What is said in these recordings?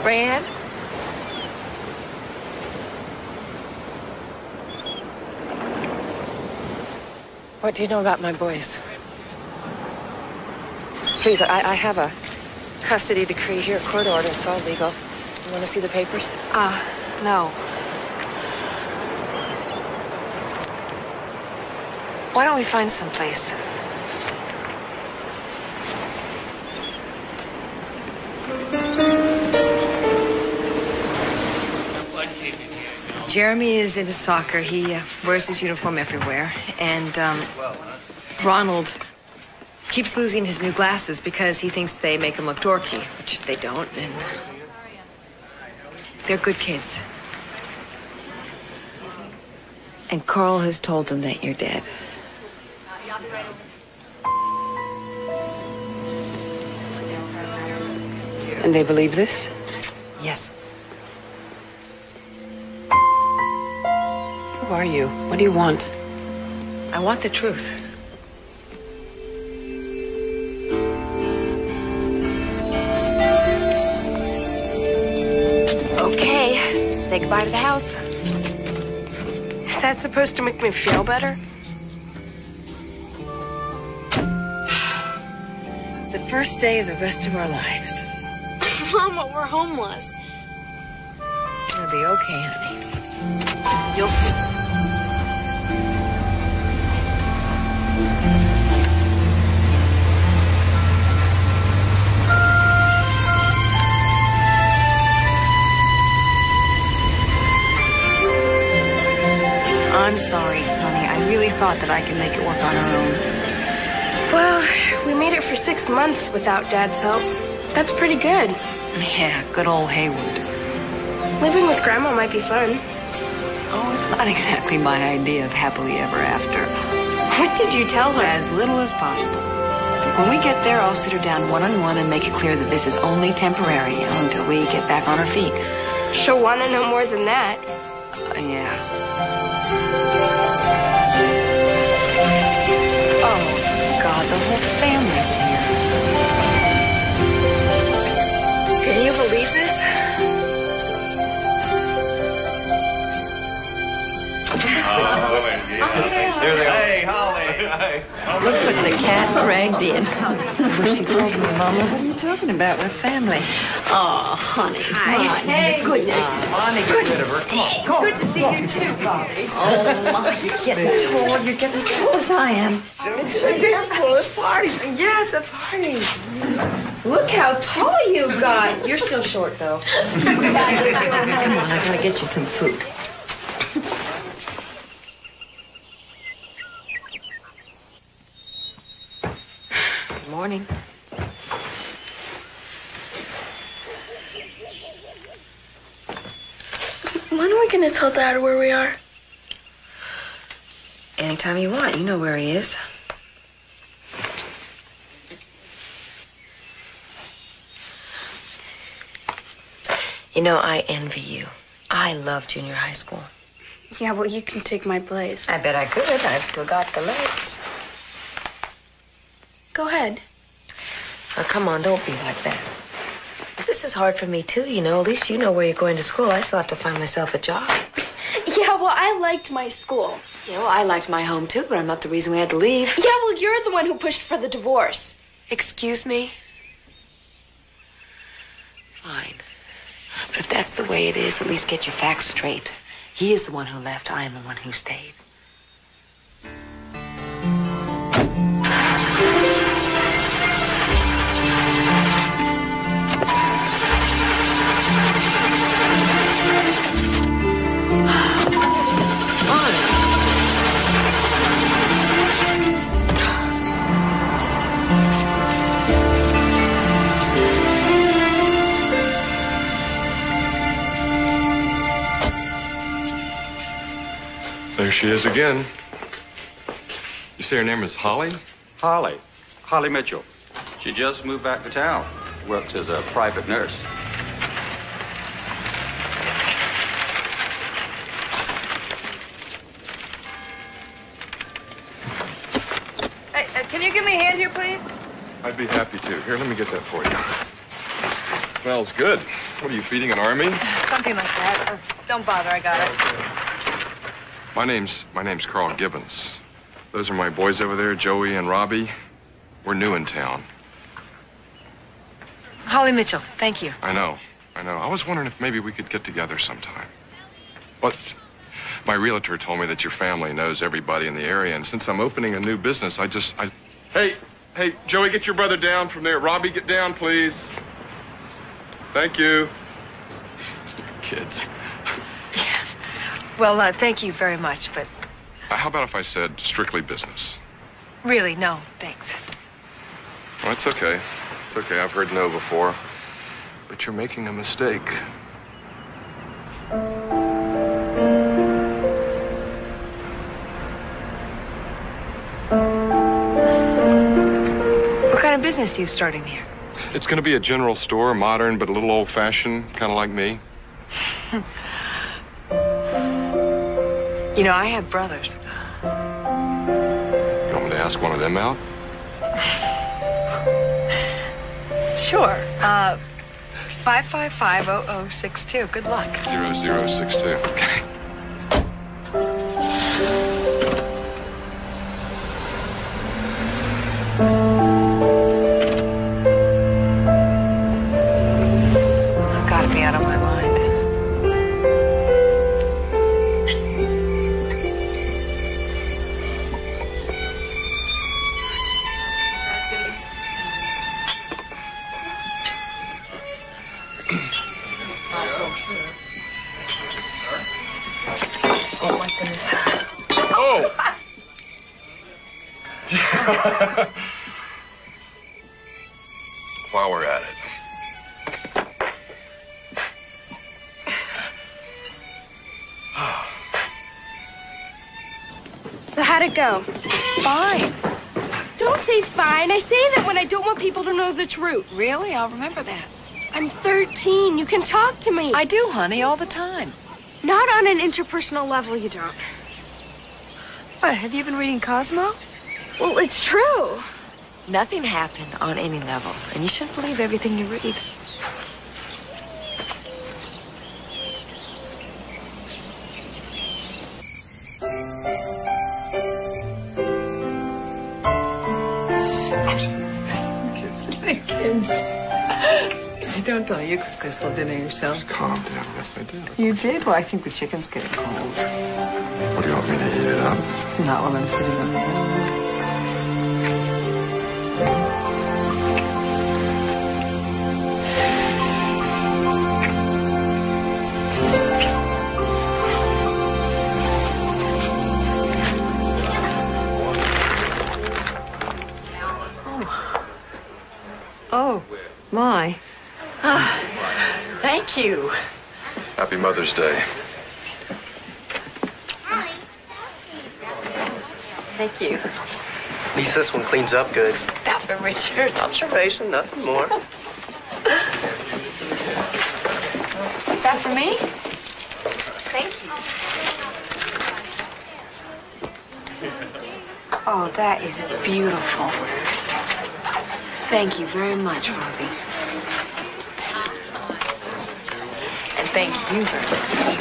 Fran? What do you know about my boys? Please, I have a custody decree here, court order. It's all legal. You want to see the papers? No. Why don't we find someplace? Jeremy is into soccer. He wears his uniform everywhere. And Ronald keeps losing his new glasses because he thinks they make him look dorky, which they don't. And they're good kids. And Carl has told them that you're dead. And they believe this? Yes. Who are you? What do you want? I want the truth. Okay, say goodbye to the house. Is that supposed to make me feel better? The first day of the rest of our lives. Mama, we're homeless. It'll be okay, honey. You'll see. I'm sorry, honey. I really thought that I could make it work on our own. Well, we made it for 6 months without Dad's help. That's pretty good. Yeah, good old Haywood. Living with Grandma might be fun. Oh, it's not exactly my idea of happily ever after. What did you tell her? As little as possible. When we get there, I'll sit her down one-on-one and make it clear that this is only temporary, until we get back on our feet. She'll want to know more than that. Yeah. Oh, God, the whole family's here. Can you believe this? There they are. Hey, Holly. Look what the cat dragged in. Was she pregnant, Mama? What are you talking about? We're family. Oh, honey. Hi. Hey, goodness. Bonnie, get rid of her. Come on. Come on. Good to see you, too, Bobby. Oh, my. You're getting tall. You're getting as tall as I am. It's a party. Yeah, it's a party. Look how tall you got. You're still short, though. Come on, I gotta get you some food. Good morning. When are we going to tell Dad where we are? Anytime you want. You know where he is. You know, I envy you. I love junior high school. Yeah, well, you can take my place. I bet I could. I've still got the legs. Go ahead. Oh, come on, don't be like that. This is hard for me, too, you know. At least you know where you're going to school. I still have to find myself a job. Yeah, well, I liked my school. Yeah, well, I liked my home, too, but I'm not the reason we had to leave. Yeah, well, you're the one who pushed for the divorce. Excuse me? Fine. But if that's the way it is, at least get your facts straight. He is the one who left. I am the one who stayed. There she is again. You say her name is Holly? Holly. Holly Mitchell. She just moved back to town. Works as a private nurse. Hey, can you give me a hand here, please? I'd be happy to. Here, let me get that for you. Smells good. What are you feeding, an army? Something like that. Don't bother, I got it. My name's Carl Gibbons. Those are my boys over there, Joey and Robbie. We're new in town. Holly Mitchell, thank you. I know. I was wondering if maybe we could get together sometime. But my realtor told me that your family knows everybody in the area, and since I'm opening a new business, Hey, Joey, get your brother down from there. Robbie, get down, please. Thank you. Kids. Well, thank you very much, but How about if I said strictly business? really, no, thanks. Well, it's okay. It's okay. I've heard no before. But you're making a mistake. What kind of business are you starting here? It's going to be a general store, modern but a little old-fashioned, kind of like me. You know, I have brothers. You want me to ask one of them out? Sure. 555-0062. Good luck. 0062. Okay. I've got to be out of my mind. Oh, my goodness. Oh! While we're at it. So how'd it go? Fine. Don't say fine. I say that when I don't want people to know the truth. Really? I'll remember that. I'm 13. You can talk to me. I do, honey, all the time. Not on an interpersonal level, you don't. What, have you been reading Cosmo? Well, it's true. Nothing happened on any level, and you shouldn't believe everything you read. Kids. Don't tell you cook this whole dinner yourself. Just calm down. Yes, I did. You did? Well, I think the chicken's getting cold. What do you want me to heat it up? Not while I'm sitting on the Oh, my. Thank you. Happy Mother's Day. Thank you. At least this one cleans up good. Stop it, Richard. Observation, nothing more. Is that for me? Thank you. Oh, that is beautiful. Thank you very much, Robbie. And thank you very much.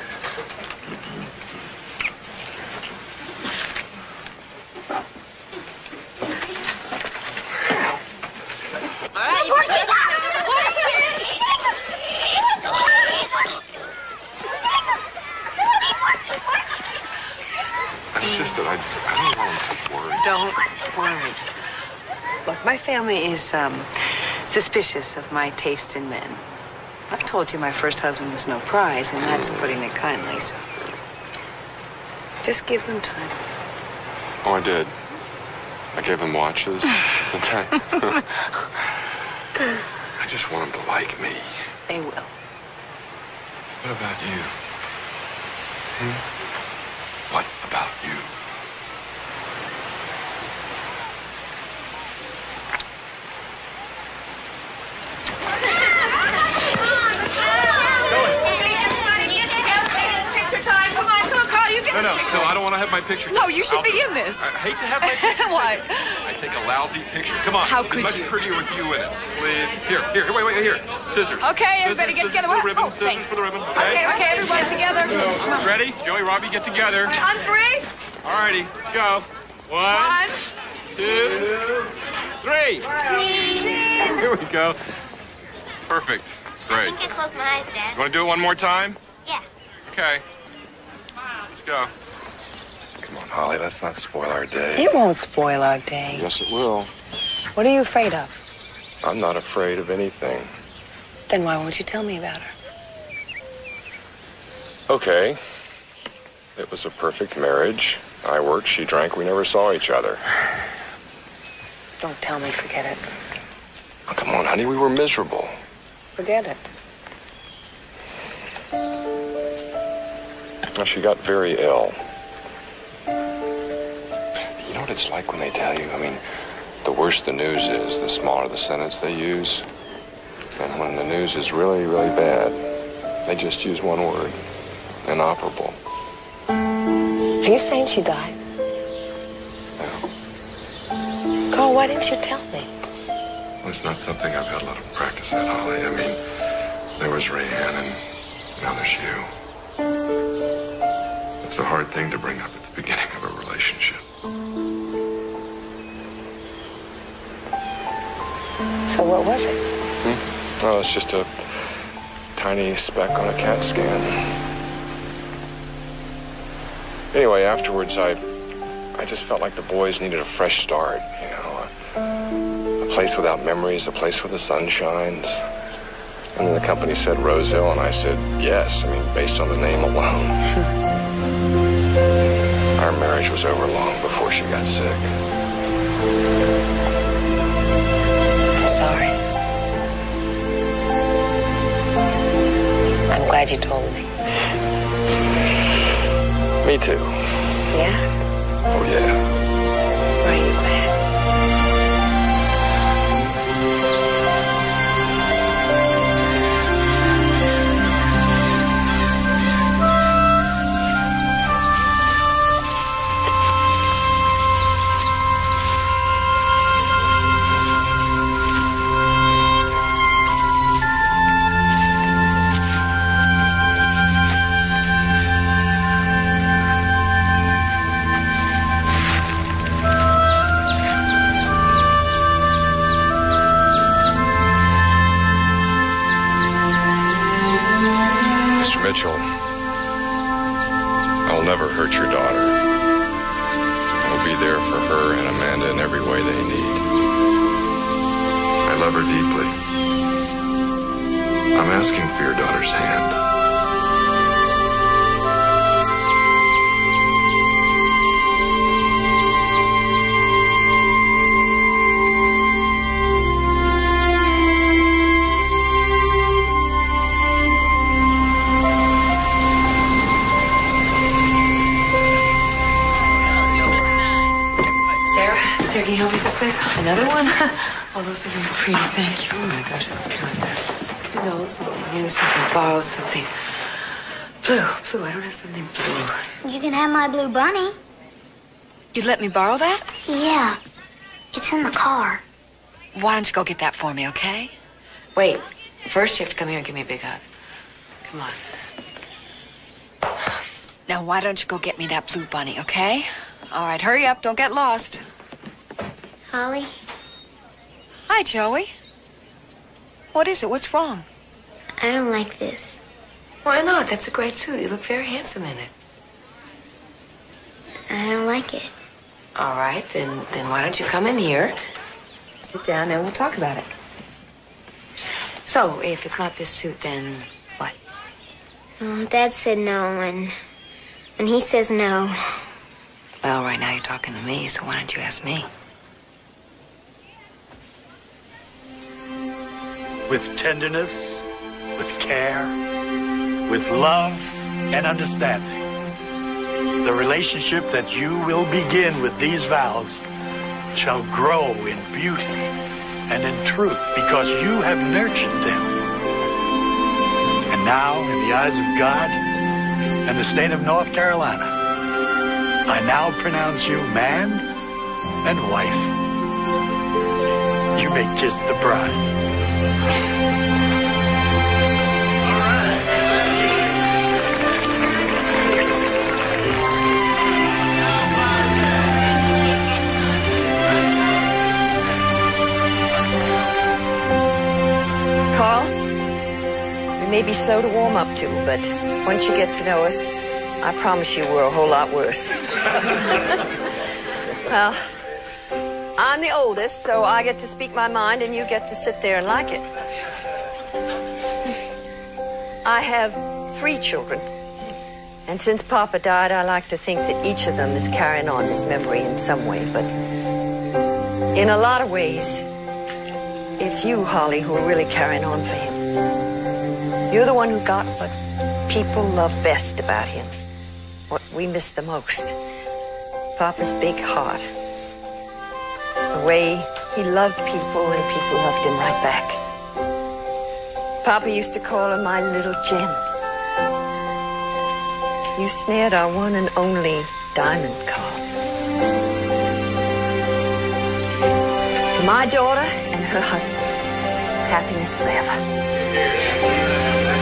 It's just that I don't want to worry. Don't worry. Look, my family is suspicious of my taste in men. I told you my first husband was no prize, and that's putting it kindly, so just give them time. Oh, I did. I gave them watches. I just want them to like me. They will. What about you? What about you? No, I don't want to have my picture. No, you should I'll be in this. I hate to have my picture. Why? I take a lousy picture. Come on. How It's could much you? prettier with you in it. Please. Here, wait, here. Scissors. Okay, everybody Scissors, get together. scissors for the What? ribbon. Oh, Scissors thanks. for the ribbon. Okay, everybody together. Ready? Joey, Robbie, get together. On three. All righty, let's go. One, 2, 3. Here we go. Perfect. Great. I close my eyes, Dad. You want to do it one more time? Yeah. Okay. Let's go. Come on, Holly, let's not spoil our day. It won't spoil our day. Yes, it will. What are you afraid of? I'm not afraid of anything. Then why won't you tell me about her? Okay. It was a perfect marriage. I worked, she drank, we never saw each other. Don't tell me, forget it. Oh, come on, honey, we were miserable. Forget it. Well, she got very ill. You know what it's like when they tell you? I mean, the worse the news is, the smaller the sentence they use. And when the news is really, really bad, they just use one word. Inoperable. Are you saying she died? No. Carl, why didn't you tell me? Well, it's not something I've had a lot of practice at, Holly. I mean, there was Rayanne, and now there's you. It's a hard thing to bring up at the beginning of a relationship. So what was it? Oh, it's just a tiny speck on a CAT scan. Anyway, afterwards, I just felt like the boys needed a fresh start, you know. A place without memories, a place where the sun shines. And then the company said Rosehill, and I said yes. I mean, based on the name alone. Our marriage was over long before she got sick. I'm sorry. I'm glad you told me. Me too. Yeah? Oh, yeah. Why are you glad? Mitchell, I will never hurt your daughter. I will be there for her and Amanda in every way they need. I love her deeply. I'm asking for your daughter's hand. Sarah, can you help me with this, please? Another one? Oh, those are really pretty. Thank you. Oh, my gosh. Something old, something new, something borrowed, something blue. Blue. I don't have something blue. You can have my blue bunny. You'd let me borrow that? Yeah. It's in the car. Why don't you go get that for me, okay? Wait. First, you have to come here and give me a big hug. Come on. Now, why don't you go get me that blue bunny, okay? All right, hurry up. Don't get lost. Holly, Hi, Joey. What is it? What's wrong? I don't like this. Why not? That's a great suit. You look very handsome in it. I don't like it. All right, then why don't you come in here, sit down, and we'll talk about it. So, if it's not this suit, then what? Well, Dad said no, and he says no. Well, right now you're talking to me, so why don't you ask me? With tenderness, with care, with love and understanding. The relationship that you will begin with these vows shall grow in beauty and in truth because you have nurtured them. And now, in the eyes of God and the state of North Carolina, I now pronounce you man and wife. you may kiss the bride. Carl, we may be slow to warm up to, but once you get to know us, I promise you we're a whole lot worse. Well, I'm the oldest, so I get to speak my mind and you get to sit there and like it. I have 3 children, and since Papa died, I like to think that each of them is carrying on his memory in some way, but in a lot of ways, it's you, Holly, who are really carrying on for him. You're the one who got what people love best about him, what we miss the most. Papa's big heart. The way he loved people and people loved him right back. Papa used to call her my little gem. You snared our one and only diamond, Carl. To my daughter and her husband, happiness forever.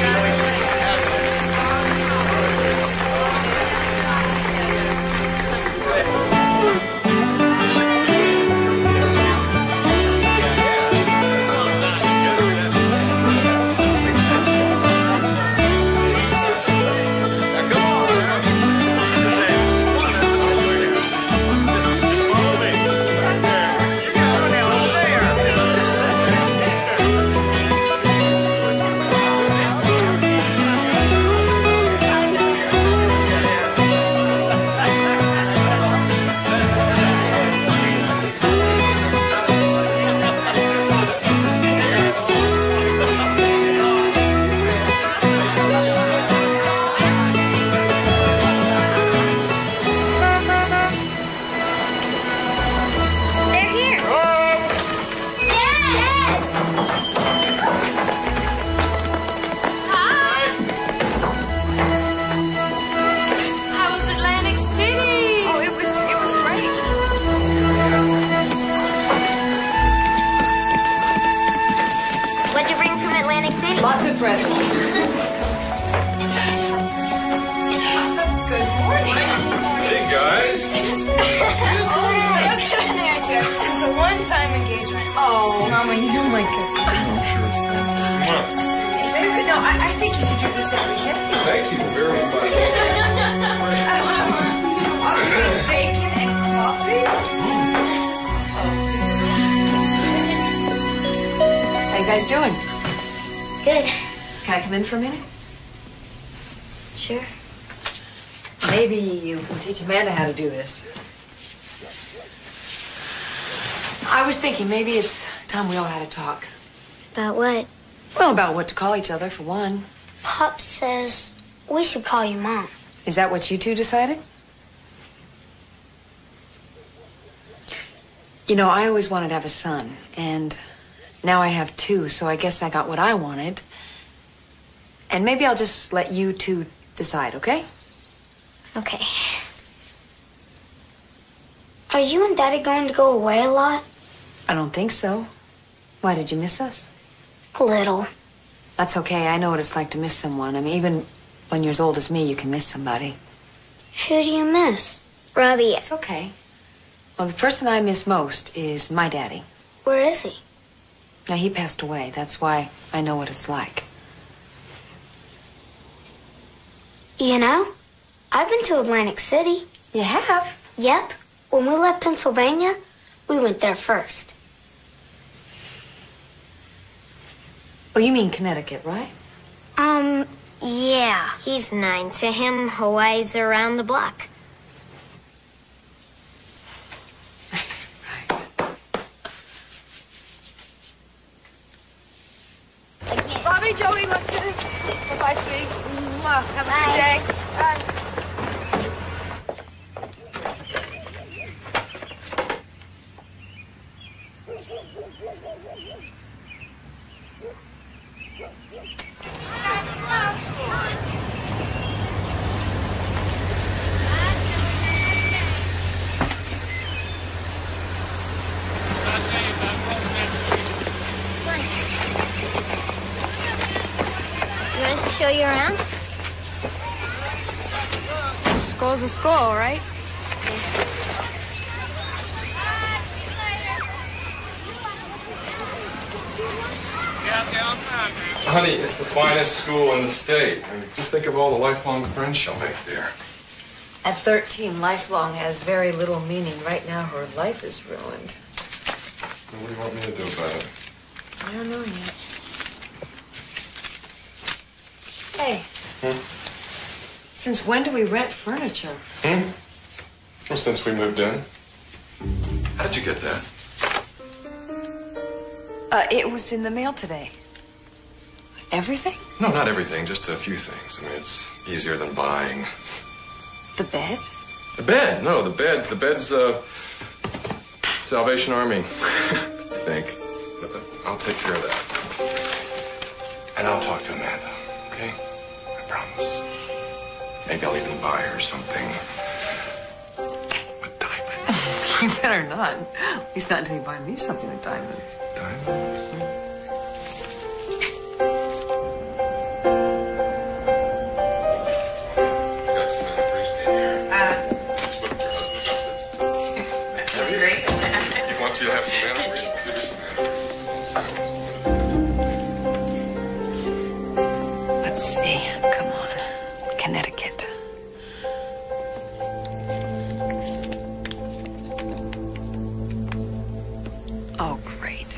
Lots of presents. Good morning. Hey, guys. It's a one-time engagement. Oh, Mama, you know my good. I'm sure it's good. No, I think you should do this every day. Thank you very much. With bacon and coffee. How you guys doing? Good. Can I come in for a minute? Sure. Maybe you can teach Amanda how to do this. I was thinking maybe it's time we all had a talk. About what? Well, about what to call each other, for one. Pop says we should call you Mom. Is that what you two decided? You know, I always wanted to have a son, and now I have 2, so I guess I got what I wanted. And maybe I'll just let you two decide, okay? Okay. Are you and Daddy going to go away a lot? I don't think so. Why, did you miss us? A little. That's okay. I know what it's like to miss someone. I mean, even when you're as old as me, you can miss somebody. Who do you miss? Robbie. It's okay. Well, the person I miss most is my daddy. Where is he? Now, he passed away. That's why I know what it's like. You know, I've been to Atlantic City. You have? Yep. When we left Pennsylvania, we went there first. Oh, you mean Connecticut, right? Yeah. He's 9. To him, Hawaii's around the block. Bobby, Joey, look at this. Bye, sweetie. Mwah. Have a good day. Bye. show you around? Skull's a skull, right? Honey, it's the finest school in the state. I mean, just think of all the lifelong friends she'll make there. At 13, lifelong has very little meaning. Right now, her life is ruined. So what do you want me to do about it? I don't know yet. Hey. Since when do we rent furniture? Well, since we moved in. How did you get that? It was in the mail today. Everything? No, not everything, just a few things. I mean, it's easier than buying. The bed? The bed? No, the bed. The bed's, Salvation Army, I think. I'll take care of that. And I'll talk to Amanda, okay? I promise. Maybe I'll even buy her something with diamonds. You better not. At least not until you buy me something with diamonds. Diamonds? You have some banana bread? Let's see. Come on. Connecticut. Oh, great.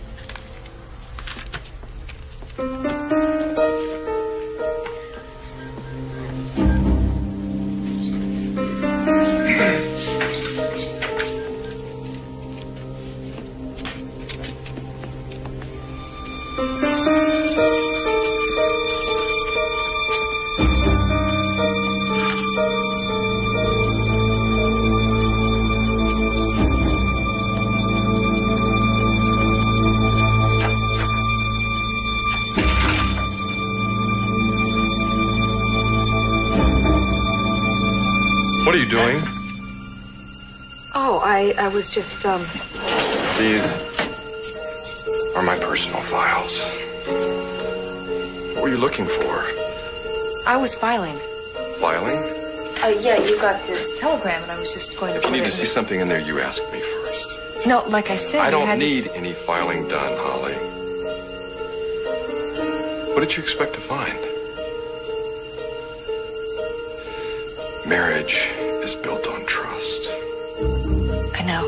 What are you doing? Oh, I was just, These are my personal files. What were you looking for? I was filing. Filing? Yeah, you got this telegram, and I was just going to If you put need it to in see something in there, you ask me first. No, like I said, I you don't had need this... any filing done, Holly. What did you expect to find? Marriage is built on trust. I know.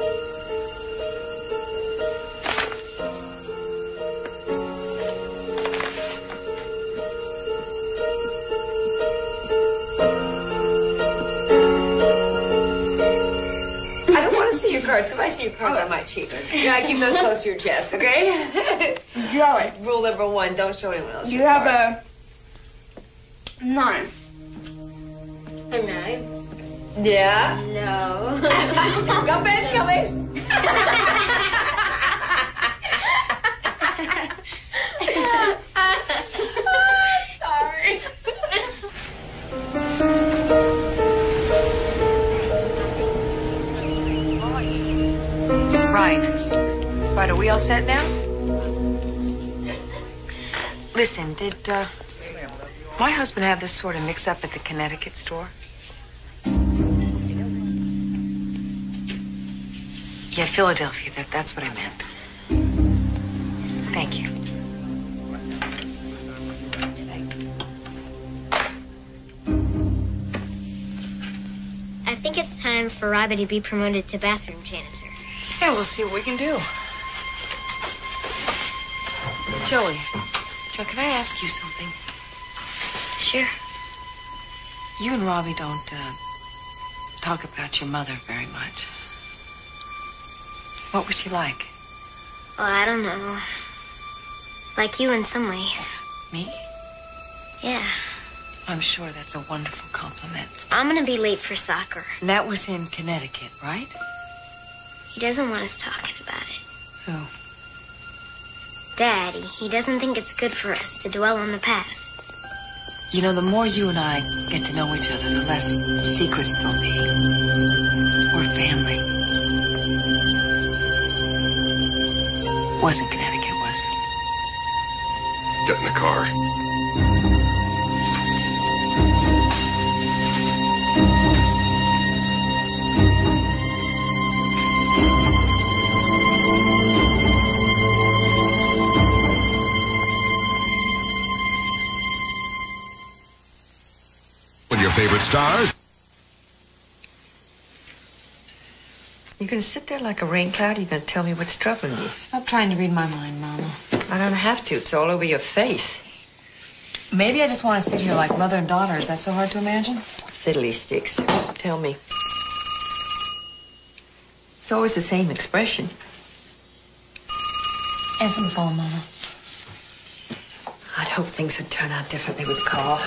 I don't want to see your cards. If I see your cards, I might cheat. You gotta keep those close to your chest, okay? Joey, Rule number 1, don't show anyone else you your have cards. a 9. A 9? Yeah? No. Go fish, go fish. Sorry. Right, are we all set now? Listen, did, my husband have this sort of mix-up at the Connecticut store? Yeah, Philadelphia, that's what I meant. Thank you. I think it's time for Robbie to be promoted to bathroom janitor. Yeah, we'll see what we can do. Joe, can I ask you something? Sure. You and Robbie don't, talk about your mother very much. What was she like? Oh, I don't know. Like you in some ways. Me? Yeah. I'm sure that's a wonderful compliment. I'm gonna be late for soccer. And that was in Connecticut, right? He doesn't want us talking about it. Who? Daddy, he doesn't think it's good for us to dwell on the past. You know, the more you and I get to know each other, the less secrets there'll be. We're family. Wasn't Connecticut, was it? Get in the car. Your favorite stars? You gonna sit there like a rain cloud? Or you gonna tell me what's troubling you? Stop trying to read my mind, Mama. I don't have to. It's all over your face. Maybe I just want to sit here like mother and daughter. Is that so hard to imagine? Fiddly sticks. Tell me. It's always the same expression. Answer the phone, Mama. I'd hope things would turn out differently with Carl.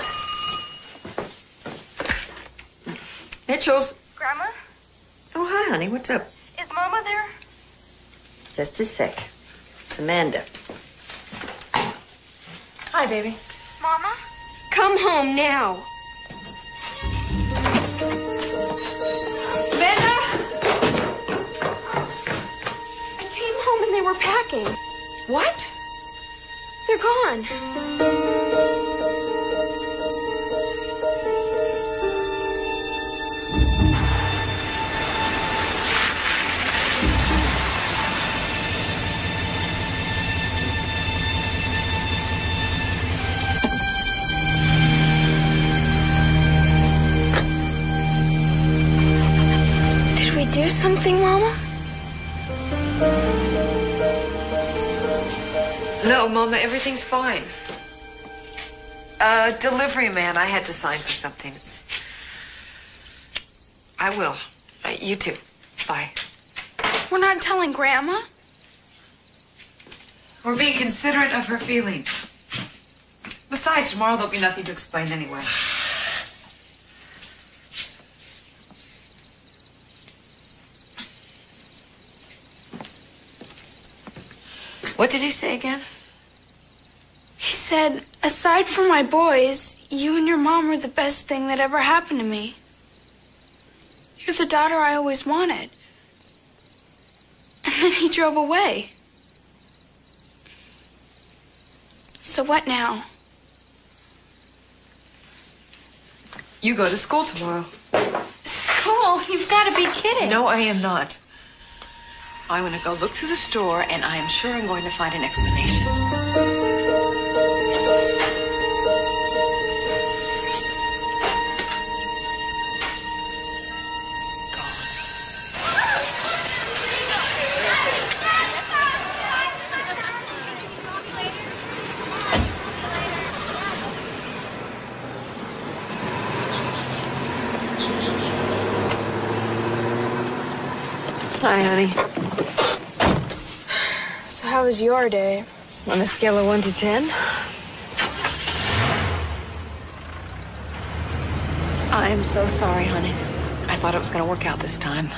Mitchell's. Grandma? Oh, hi, honey. What's up? Is Mama there? Just a sec. It's Amanda. Hi, baby. Mama? Come home now. Amanda? I came home and they were packing. What? They're gone. Did we do something, Mama? No, Mama, everything's fine. Delivery man, I had to sign for something. I will. You too. Bye. We're not telling Grandma. We're being considerate of her feelings. Besides, tomorrow there'll be nothing to explain anyway. What did he say again? He said, aside from my boys, you and your mom were the best thing that ever happened to me. You're the daughter I always wanted. And then he drove away. So what now? You go to school tomorrow. School? You've got to be kidding. No, I am not. I'm going to go look through the store, and I am sure I'm going to find an explanation. Hi, honey. So how was your day? On a scale of 1 to 10? I'm so sorry, honey. I thought it was going to work out this time.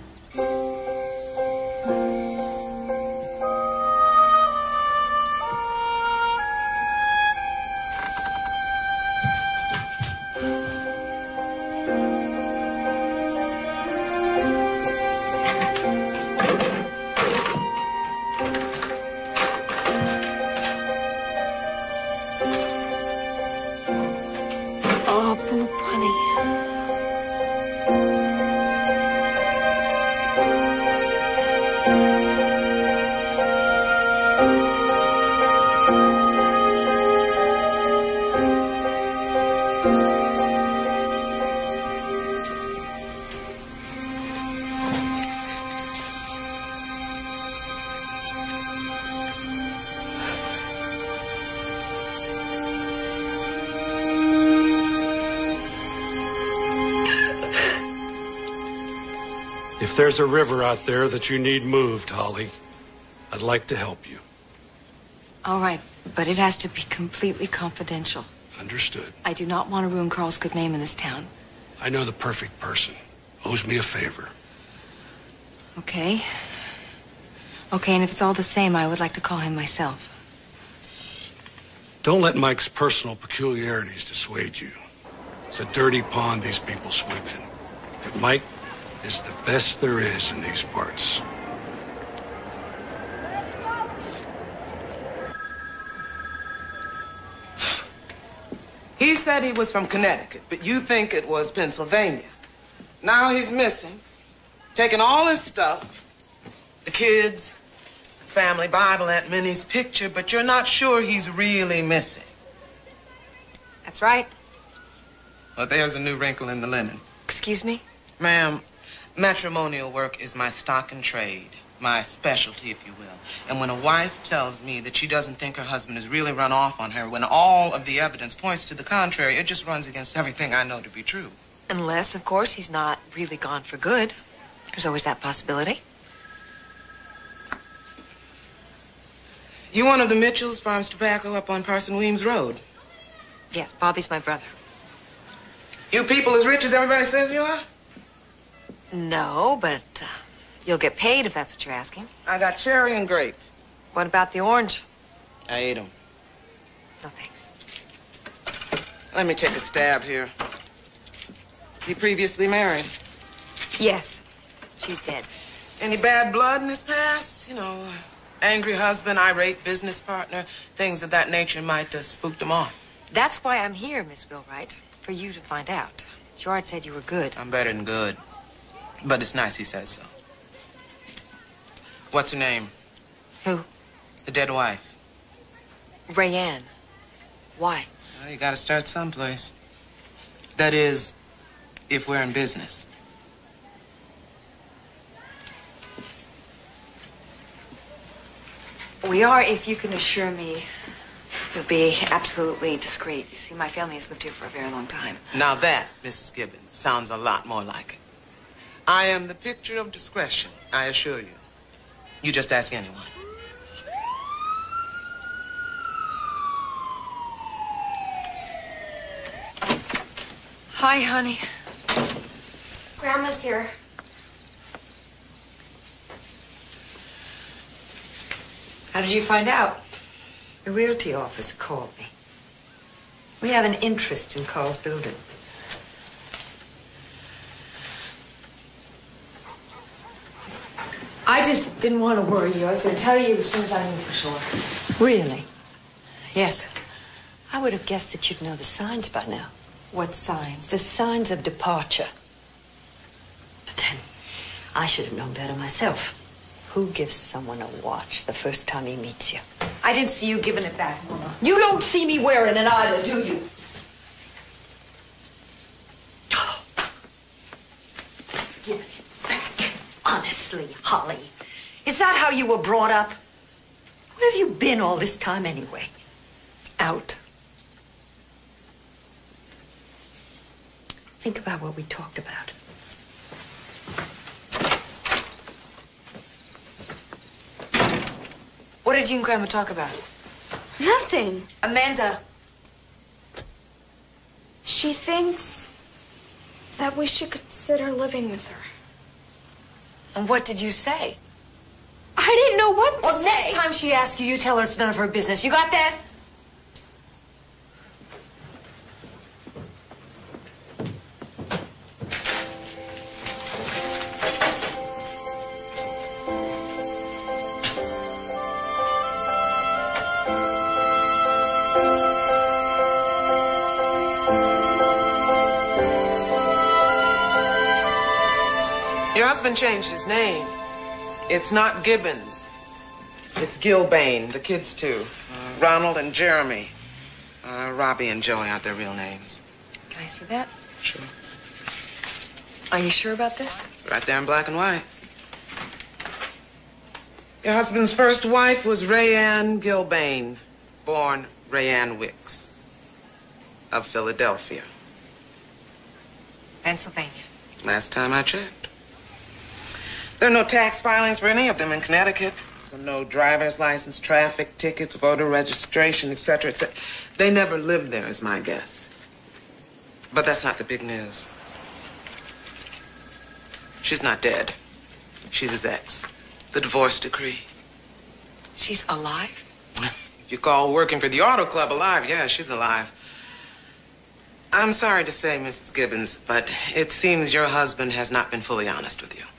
Oh, Boop, honey. If there's a river out there that you need moved, Holly, I'd like to help you. All right, but it has to be completely confidential. Understood. I do not want to ruin Carl's good name in this town. I know the perfect person. Owes me a favor. Okay. Okay, and if it's all the same, I would like to call him myself. Don't let Mike's personal peculiarities dissuade you. It's a dirty pond these people swim in. But Mike is the best there is in these parts. He said he was from Connecticut, but you think it was Pennsylvania. Now he's missing, taking all his stuff, the kids, the family Bible, Aunt Minnie's picture, but you're not sure he's really missing. That's right. Well, there's a new wrinkle in the linen. Excuse me? Ma'am, matrimonial work is my stock and trade, my specialty, if you will. And when a wife tells me that she doesn't think her husband has really run off on her, when all of the evidence points to the contrary, it just runs against everything I know to be true. Unless, of course, he's not really gone for good. There's always that possibility. You one of the Mitchells farms tobacco up on Parson Weems Road? Yes, Bobby's my brother. You people as rich as everybody says you are? No, but you'll get paid if that's what you're asking. I got cherry and grape. What about the orange? I ate them. No, thanks. Let me take a stab here. You previously married? Yes. She's dead. Any bad blood in his past? You know, angry husband, irate business partner, things of that nature might spook them off. That's why I'm here, Miss Wheelwright, for you to find out. Gerard said you were good. I'm better than good. But it's nice he says so. What's her name? Who? The dead wife. Rayanne. Why? Well, you gotta start someplace. That is, if we're in business. We are, if you can assure me you'll be absolutely discreet. You see, my family has lived here for a very long time. Now that, Mrs. Gibbons, sounds a lot more like it. I am the picture of discretion, I assure you. You just ask anyone. Hi, honey. Grandma's here. How did you find out? The realty office called me. We have an interest in Carl's building. I just didn't want to worry you. I was going to tell you as soon as I knew for sure. Really? Yes. I would have guessed that you'd know the signs by now. What signs? The signs of departure. But then, I should have known better myself. Who gives someone a watch the first time he meets you? I didn't see you giving it back, Mama. You don't see me wearing it either, do you? Give it back. Honestly, Holly. Is that how you were brought up? Where have you been all this time anyway? Out. Think about what we talked about. What did you and Grandma talk about? Nothing. Amanda. She thinks that we should consider living with her. And what did you say? I didn't know what to Well, say. next time she asks you, you tell her it's none of her business. You got that? Your husband changed his name. It's not Gibbons. It's Gilbane, the kids too. Ronald and Jeremy. Robbie and Joey aren't their real names. Can I see that? Sure. Are you sure about this? It's right there in black and white. Your husband's first wife was Rayanne Gilbane, born Rayanne Wicks, of Philadelphia. Pennsylvania. Last time I checked. There are no tax filings for any of them in Connecticut. So no driver's license, traffic tickets, voter registration, etc., etc. They never lived there, is my guess. But that's not the big news. She's not dead. She's his ex. The divorce decree. She's alive? If you call working for the auto club alive, yeah, she's alive. I'm sorry to say, Mrs. Gibbons, but it seems your husband has not been fully honest with you.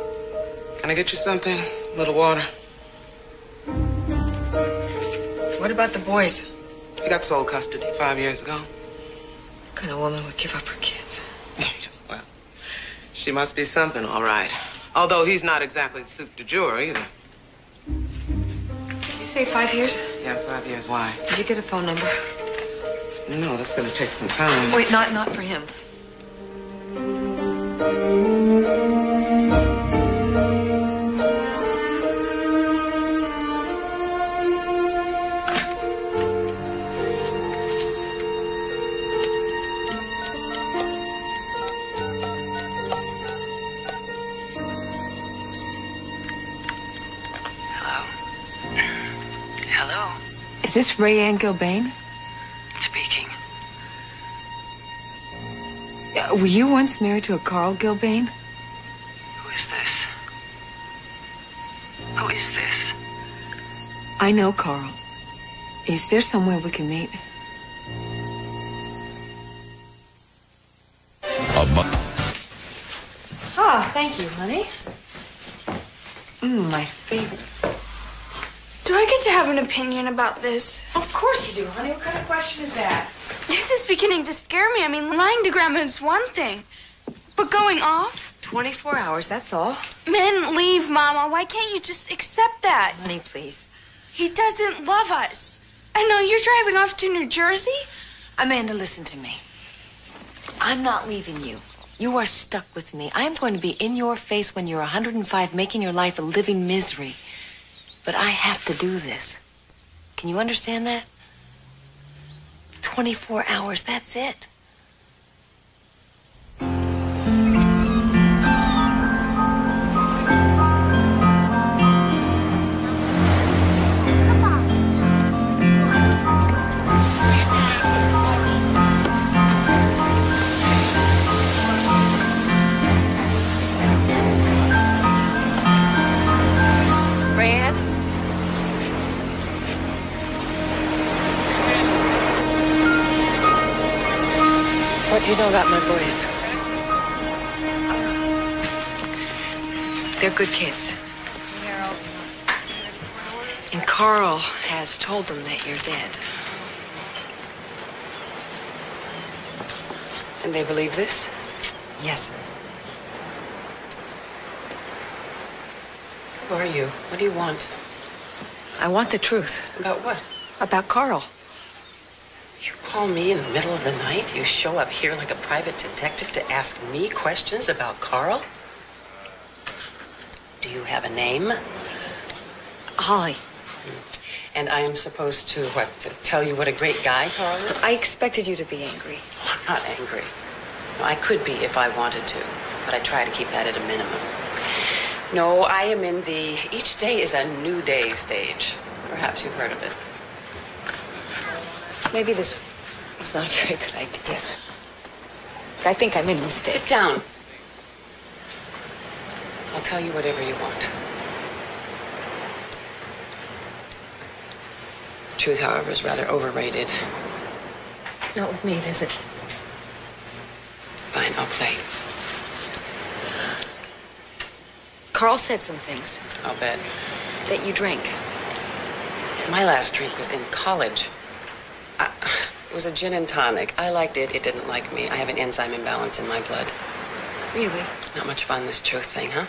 Can I get you something? A little water? What about the boys? He got sole custody 5 years ago. What kind of woman would give up her kids? Well, she must be something, all right. Although he's not exactly the soup du jour either. Did you say 5 years? Yeah, 5 years. Why? Did you get a phone number? No, that's gonna take some time. Wait, not for him. Is this Rayanne Gilbane? Speaking. Were you once married to a Carl Gilbane? Who is this? Who is this? I know Carl. Is there somewhere we can meet? Oh, thank you, honey. My favorite. Do I get to have an opinion about this? Of course you do, honey. What kind of question is that? This is beginning to scare me. I mean, lying to Grandma is one thing. But going off? 24 hours, that's all. Men leave, Mama. Why can't you just accept that? Honey, please. He doesn't love us. I know you're driving off to New Jersey. Amanda, listen to me. I'm not leaving you. You are stuck with me. I am going to be in your face when you're 105, making your life a living misery. But I have to do this. Can you understand that? 24 hours, that's it. What do you know about my boys? They're good kids. And Carl has told them that you're dead. And they believe this? Yes. Who are you? What do you want? I want the truth. About what? About Carl. You call me in the middle of the night? You show up here like a private detective to ask me questions about Carl? Do you have a name? Holly. And I am supposed to, what, to tell you what a great guy Carl is? I expected you to be angry. Oh, I'm not angry. No, I could be if I wanted to, but I try to keep that at a minimum. No, I am in the each day is a new day stage. Perhaps you've heard of it. Maybe this was not a very good idea. I think I made a mistake. Sit down. I'll tell you whatever you want. The truth, however, is rather overrated. Not with me, is it? Fine, I'll play. Carl said some things. I'll bet. That you drank. My last drink was in college. It was a gin and tonic. I liked it. It didn't like me. I have an enzyme imbalance in my blood. Really? Not much fun, this truth thing, huh?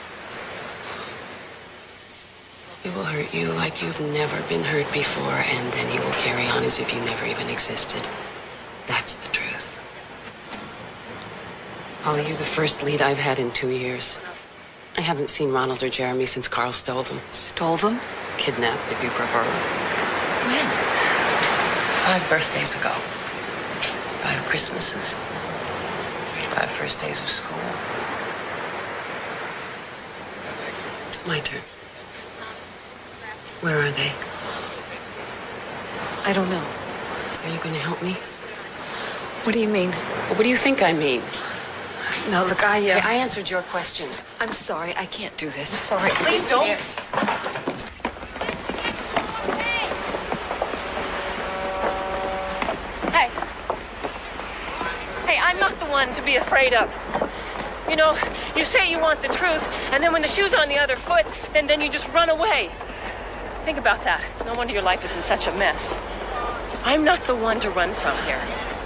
It will hurt you like you've never been hurt before, and then you will carry on as if you never even existed. That's the truth. Holly, you're the first lead I've had in 2 years. I haven't seen Ronald or Jeremy since Carl stole them. Stole them? Kidnapped, if you prefer. When? 5 birthdays ago. 5 Christmases. 5 first days of school. My turn. Where are they? I don't know. Are you going to help me? What do you mean? Well, what do you think I mean? No, look, I answered your questions. I'm sorry. I can't do this. Sorry. Please don't. Hey, I'm not the one to be afraid of. You know, you say you want the truth, and then when the shoe's on the other foot, then you just run away. Think about that. It's no wonder your life is in such a mess. I'm not the one to run from here.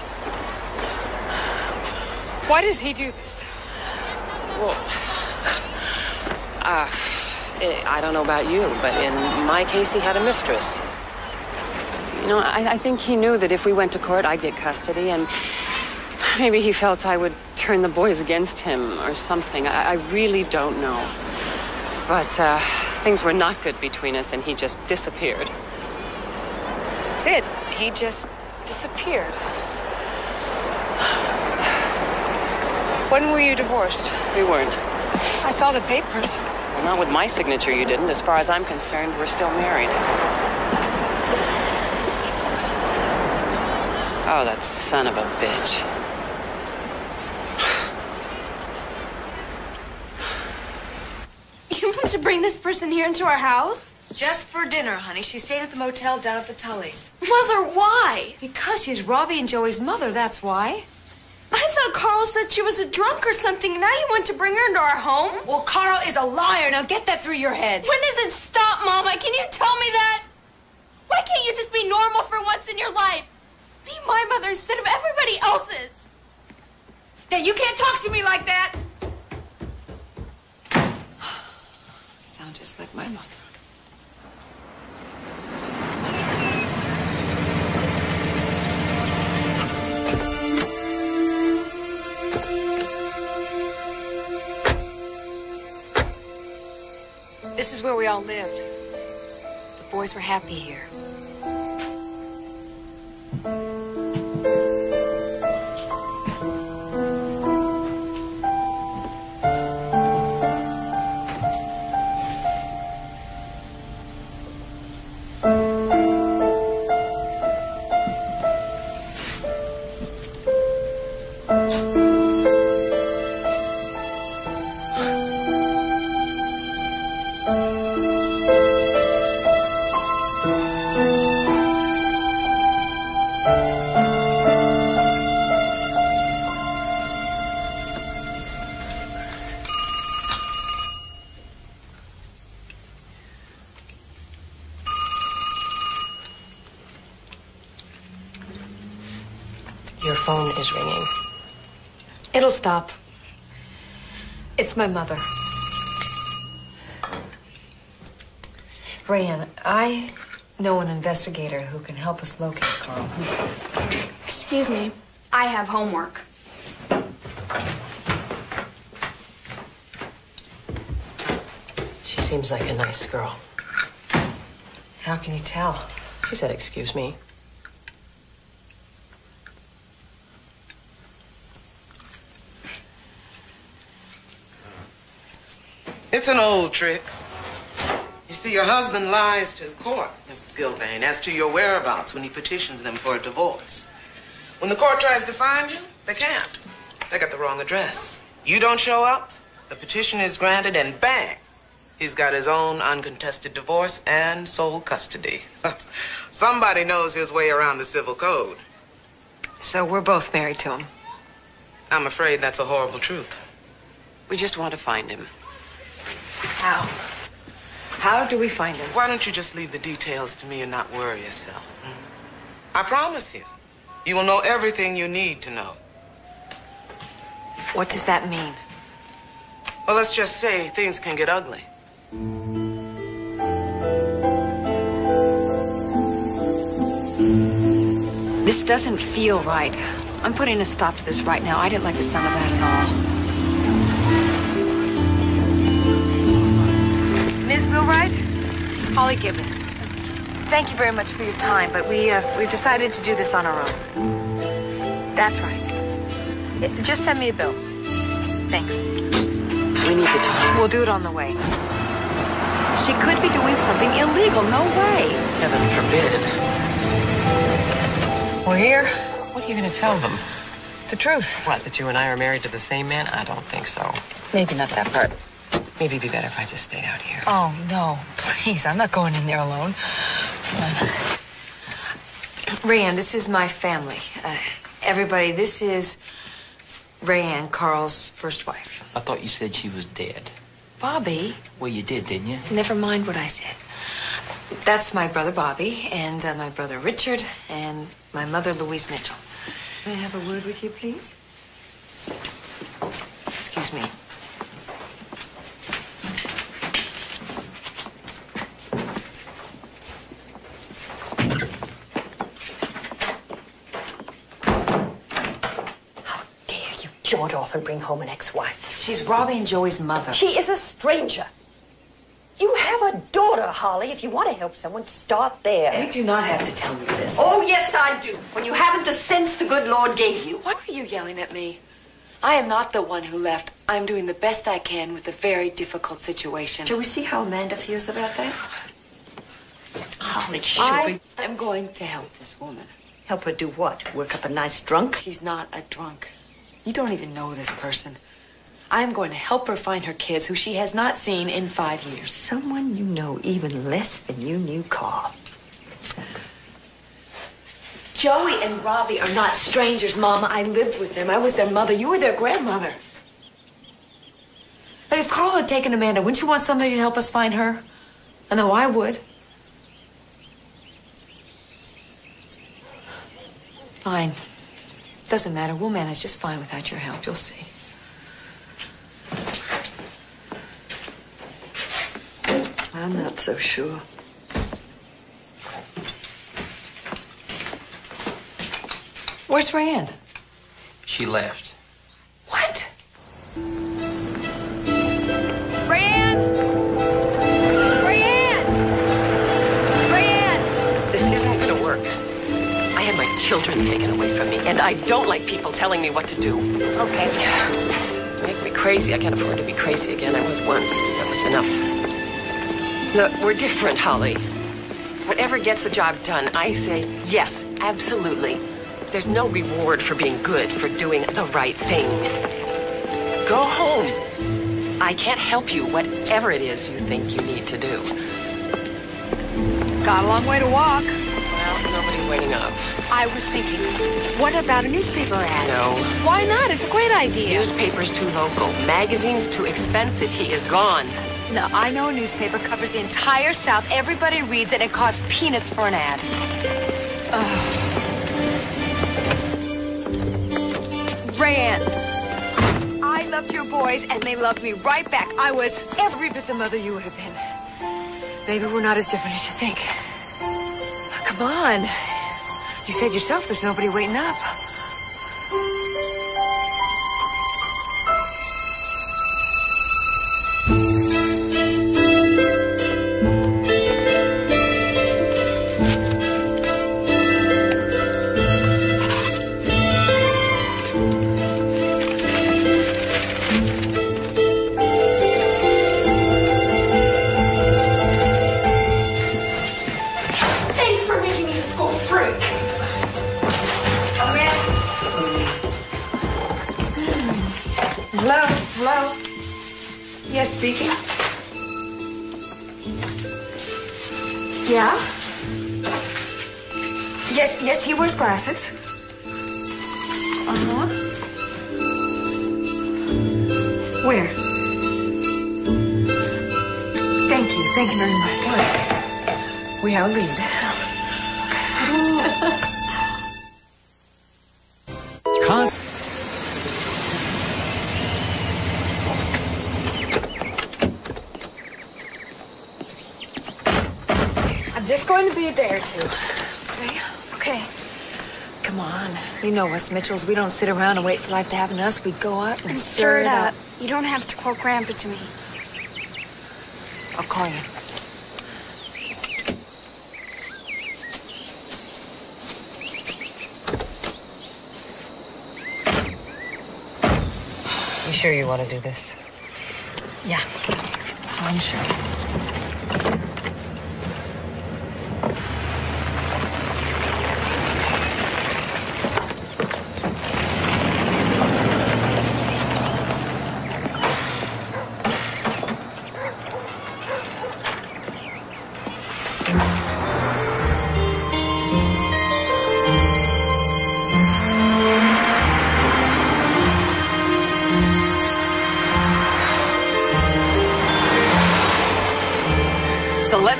Why does he do this? Well, I don't know about you, but in my case, he had a mistress. You know, I think he knew that if we went to court, I'd get custody, and maybe he felt I would turn the boys against him or something. I really don't know. But things were not good between us, and he just disappeared. That's it. He just disappeared. When were you divorced? We weren't. I saw the papers. Well, not with my signature, you didn't. As far as I'm concerned, we're still married. Oh, that son of a bitch. You want to bring this person here into our house? Just for dinner, honey. She stayed at the motel down at the Tullys. Mother, why? Because she's Robbie and Joey's mother, that's why. I thought Carl said she was a drunk or something. Now you want to bring her into our home? Well, Carl is a liar. Now get that through your head. When does it stop, Mama? Can you tell me that? Why can't you just be normal for once in your life? Be my mother instead of everybody else's. Yeah, you can't talk to me like that. Sound just like my mother. This is where we all lived. The boys were happy here. Your phone is ringing. It'll stop. It's my mother. Rayanne, I know an investigator who can help us locate Carl. Excuse me. I have homework. She seems like a nice girl. How can you tell? She said, "Excuse me." It's an old trick. You see, your husband lies to court, Mrs. Gilbane, as to your whereabouts when he petitions them for a divorce. When the court tries to find you, they can't. They got the wrong address. You don't show up, the petition is granted, and bang, he's got his own uncontested divorce and sole custody. Somebody knows his way around the civil code. So we're both married to him. I'm afraid that's a horrible truth. We just want to find him. How? How do we find him? Why don't you just leave the details to me and not worry yourself? I promise you, you will know everything you need to know. What does that mean? Well, let's just say things can get ugly. This doesn't feel right. I'm putting a stop to this right now. I didn't like the sound of that at all. Ms. Wheelwright? Holly Gibbons. Thank you very much for your time, but we've decided to do this on our own. That's right. Just send me a bill. Thanks. We need to talk. We'll do it on the way. She could be doing something illegal. No way. Heaven forbid. We're here. What are you going to tell them? The truth. What, that you and I are married to the same man? I don't think so. Maybe not that part. Maybe it'd be better if I just stayed out here. Oh, no. Please, I'm not going in there alone. Rayanne, this is my family. Everybody, this is Rayanne, Carl's first wife. I thought you said she was dead. Bobby. Well, you did, didn't you? Never mind what I said. That's my brother Bobby, and my brother Richard, and my mother Louise Mitchell. May I have a word with you, please? Excuse me. How dare you jaunt off and bring home an ex-wife? She's Robbie and Joey's mother. She is a stranger. You have a daughter, Holly. If you want to help someone, start there. You do not have to tell me this. Oh, yes, I do. When you haven't the sense the good Lord gave you. Why are you yelling at me? I am not the one who left. I'm doing the best I can with a very difficult situation. Shall we see how Amanda feels about that? Holly, I am going to help this woman. Help her do what? Work up a nice drunk? She's not a drunk. You don't even know this person. I am going to help her find her kids who she has not seen in 5 years. Someone you know even less than you knew Carl. Joey and Robbie are not strangers, Mama. I lived with them. I was their mother. You were their grandmother. If Carl had taken Amanda, wouldn't you want somebody to help us find her? I know I would. Fine. Doesn't matter. We'll manage just fine without your help. You'll see. I'm not so sure. Where's Rayanne? She left. What? Rayanne! Rayanne! Rayanne! This isn't gonna work. I had my children taken away from me, and I don't like people telling me what to do. Okay. You make me crazy. I can't afford to be crazy again. I was once. That was enough. Look, we're different, Holly. Whatever gets the job done, I say yes, absolutely. There's no reward for being good, for doing the right thing. Go home. I can't help you, whatever it is you think you need to do. Got a long way to walk. Well, nobody's waiting up. I was thinking, what about a newspaper ad? No. Why not? It's a great idea. Newspaper's too local. Magazine's too expensive. He is gone. No, I know a newspaper covers the entire South. Everybody reads it. It costs peanuts for an ad. Rayanne, I loved your boys, and they loved me right back. I was Every bit the mother you would have been. Maybe we're not as different as you think. Come on. You said yourself there's nobody waiting up. Thanks for making me the school freak. Hello? Hello? Yes, speaking. Yeah? Yes, he wears glasses. Uh-huh. Where? Thank you very much. We have a lead. I'm just going to be a day or two. Okay. Come on. You know us, Mitchells. We don't sit around and wait for life to happen to us. We go up and Stir it up. You don't have to quote Grandpa to me. I'll call you. You sure you want to do this? Yeah. I'm sure.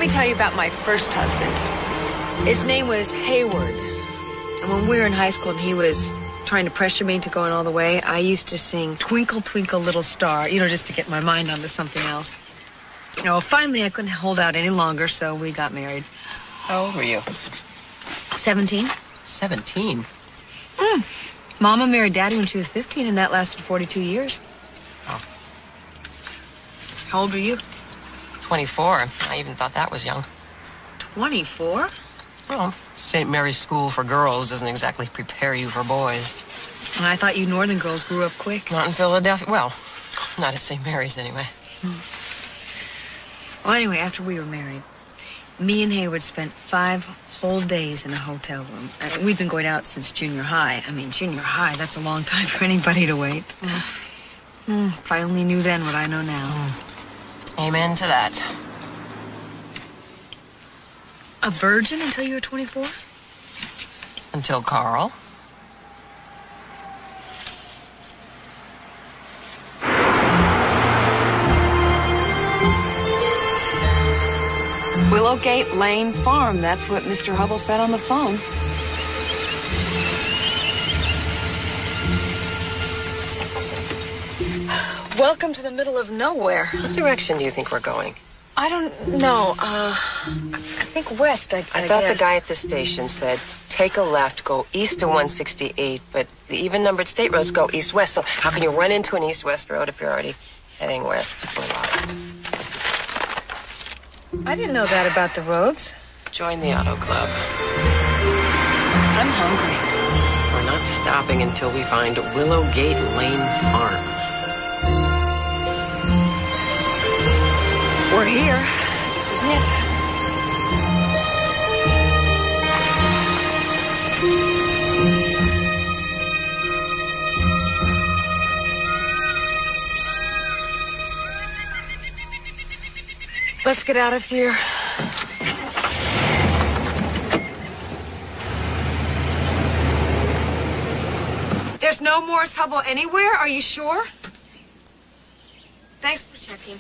me tell you about my first husband. His name was Hayward. And when we were in high school and he was trying to pressure me into going all the way, I used to sing Twinkle, Twinkle, Little Star, just to get my mind onto something else. Finally I couldn't hold out any longer, so we got married. How old were you? 17. 17? Mama married Daddy when she was 15, and that lasted 42 years. Oh. How old were you? 24. I even thought that was young. 24? Well, St. Mary's School for Girls doesn't exactly prepare you for boys. I thought you northern girls grew up quick. Not in Philadelphia. Well, not at St. Mary's anyway. Well, anyway, after we were married, me and Hayward spent 5 whole days in a hotel room. We'd been going out since junior high. Junior high, that's a long time for anybody to wait. If I only knew then what I know now. Amen to that. A virgin until you were 24? Until Carl. Willowgate Lane Farm. That's what Mr. Hubble said on the phone. Welcome to the middle of nowhere. What direction do you think we're going? I don't know. I think west, I thought guess. the guy at the station said, take a left, go east to 168, but the even-numbered state roads go east-west, so how can you run into an east-west road if you're already heading west? We're lost. I didn't know that about the roads. Join the auto club. I'm hungry. We're not stopping until we find Willowgate Lane Farm. We're here. This is it. Let's get out of here. There's no Morris Hubble anywhere? Are you sure? Thanks for checking.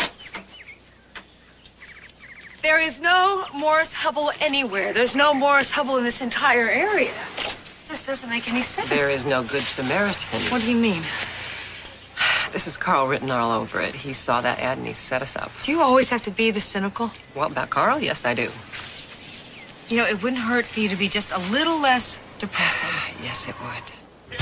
There is no Morris Hubble anywhere. There's no Morris Hubble in this entire area. Just doesn't make any sense. There is no Good Samaritan. What do you mean? This is Carl written all over it. He saw that ad and he set us up. Do you always have to be this cynical? Well, about Carl? Yes, I do. It wouldn't hurt for you to be just a little less depressing. Yes, it would.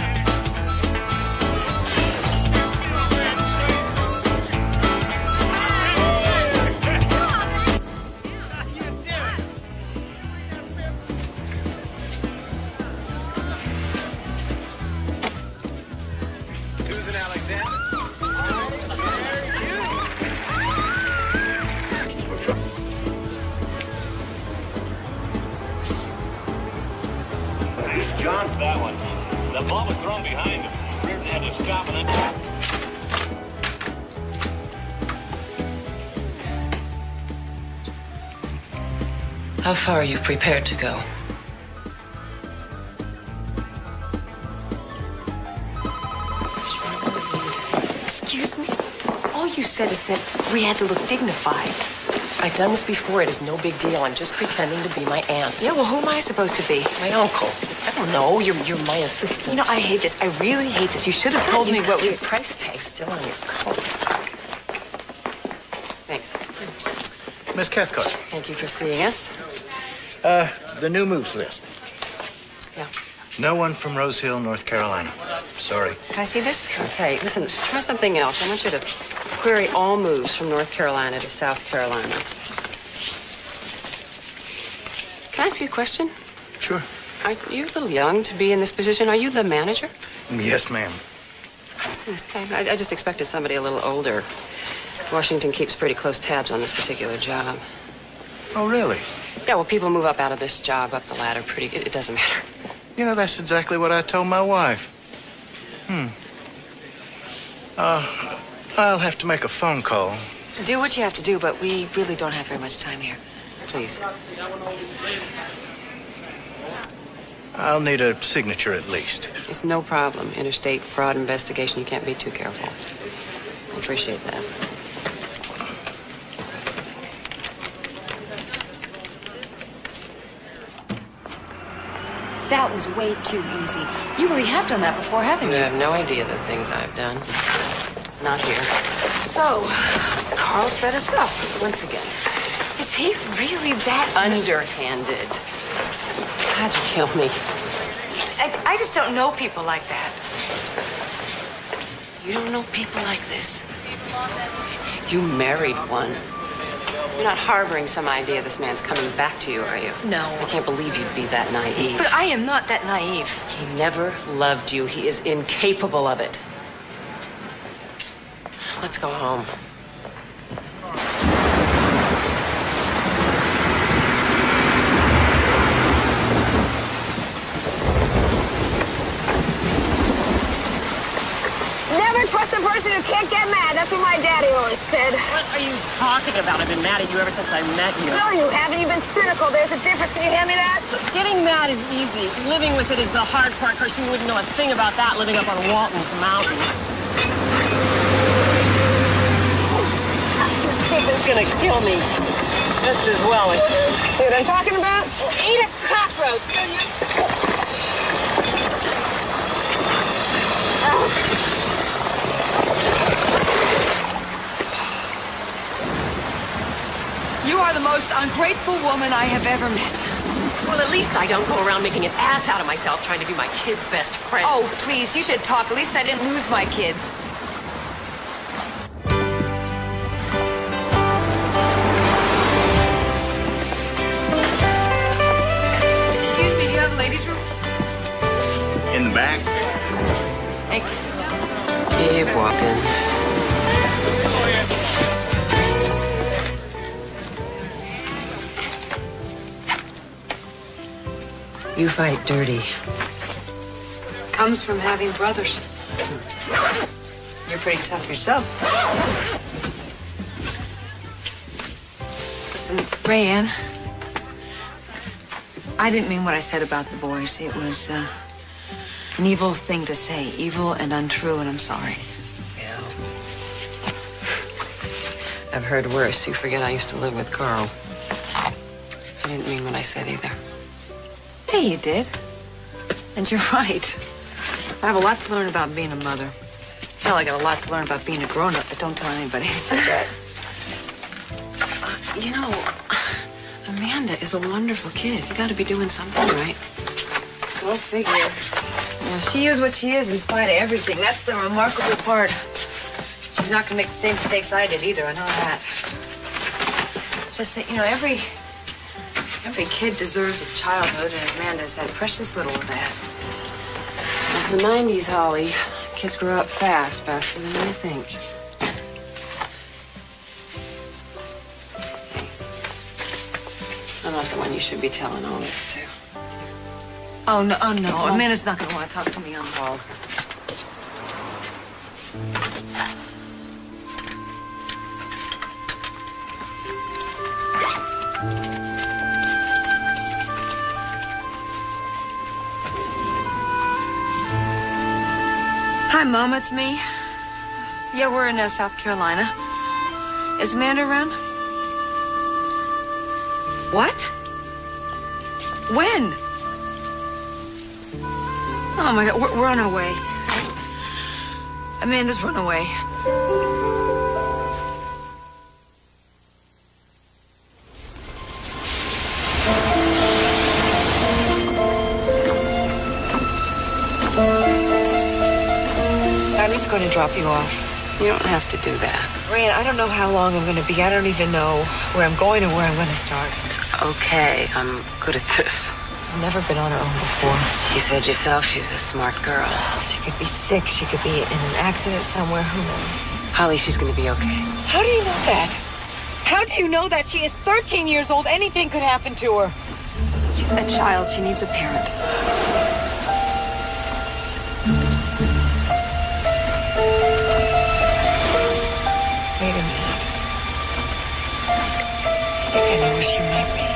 John's that one. The ball was thrown behind him. Reardon had to stop and then... How far are you prepared to go? Excuse me? All you said is that we had to look dignified. I've done this before. It is no big deal. I'm just pretending to be my aunt. Yeah, well, who am I supposed to be? My uncle. I don't know. You're my assistant. I hate this. I really hate this. You should have told me what your price tag's still on your coat. Thanks. Miss Cathcart. Thank you for seeing us. The new moves list. Yeah. No one from Rose Hill, North Carolina. Sorry. Can I see this? Okay, listen, try something else. I want you to query all moves from North Carolina to South Carolina. Can I ask you a question? Sure. Are you a little young to be in this position? Are you the manager? Yes, ma'am. Okay, I just expected somebody a little older. Washington keeps pretty close tabs on this particular job. Oh, really? Yeah, well, people move up out of this job, up the ladder pretty good. It doesn't matter. That's exactly what I told my wife. I'll have to make a phone call. Do what you have to do, but we really don't have very much time here. Please. I'll need a signature at least. It's no problem. Interstate fraud investigation. You can't be too careful. I appreciate that. That was way too easy. You really have done that before, haven't You you? have no idea the things I've done. It's not here. So, Carl set us up once again. Is he really that Underhanded. How'd you kill me? I just don't know people like that. You don't know people like this. You married one. You're not harboring some idea this man's coming back to you, are you? No. I can't believe you'd be that naive. But I am not that naive. He never loved you. He is incapable of it. Let's go home. Never trust a person who can't get mad. That's what my daddy always said. What are you talking about? I've been mad at you ever since I met you. No, you haven't. You've been cynical. There's a difference. Can you hand me that? Getting mad is easy. Living with it is the hard part, because you wouldn't know a thing about that living up on Walton's Mountain. This is gonna kill me. Just as well. See what I'm talking about? Eat a cockroach. You are the most ungrateful woman I have ever met. Well, at least I don't go around making an ass out of myself trying to be my kid's best friend. Oh, please, you should talk. At least I didn't lose my kids. Excuse me, do you have a ladies' room? In the back. Thanks. Keep walking. You fight dirty. Comes from having brothers. You're pretty tough yourself. Listen, Rayanne, I didn't mean what I said about the boys. It was an evil thing to say, evil and untrue, and I'm sorry. Yeah. I've heard worse. You forget I used to live with Carl. I didn't mean what I said either. Hey, you did. And you're right. I have a lot to learn about being a mother. Hell, I got a lot to learn about being a grown-up, but don't tell anybody I said that. You know, Amanda is a wonderful kid. You gotta be doing something right. Go figure. Well, she is what she is in spite of everything. That's the remarkable part. She's not gonna make the same mistakes I did either. I know that. It's just that, you know, every kid deserves a childhood, and Amanda's had precious little of that. It's the 90s, Holly. Kids grow up fast, faster than you think. I'm not the one you should be telling all this to. Oh, no, Amanda's not gonna want to talk to me on the wall. Hi, Mom, it's me. Yeah, we're in South Carolina. Is Amanda around? What? When? Oh, my God, we're on our way. Amanda's run away. I'm just going to drop you off. You don't have to do that. Rayanne, I don't know how long I'm going to be. I don't even know where I'm going or where I'm going to start. It's okay. I'm good at this. I've never been on her own before. You said yourself she's a smart girl. She could be sick. She could be in an accident somewhere. Who knows? Holly, she's going to be okay. How do you know that? How do you know that? She is 13 years old. Anything could happen to her. She's a child. She needs a parent. Wait a minute. I think I know where she might be.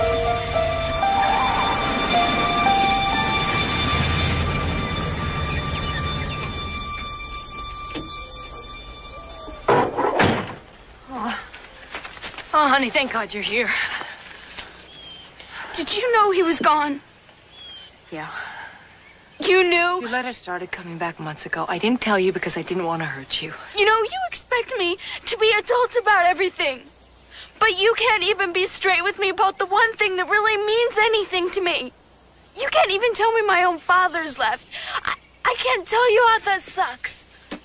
Oh, honey, thank God you're here. Did you know he was gone? Yeah. You knew? Your letter started coming back months ago. I didn't tell you because I didn't want to hurt you. You know, you expect me to be adult about everything. But you can't even be straight with me about the one thing that really means anything to me. You can't even tell me my own father's left. I can't tell you how that sucks.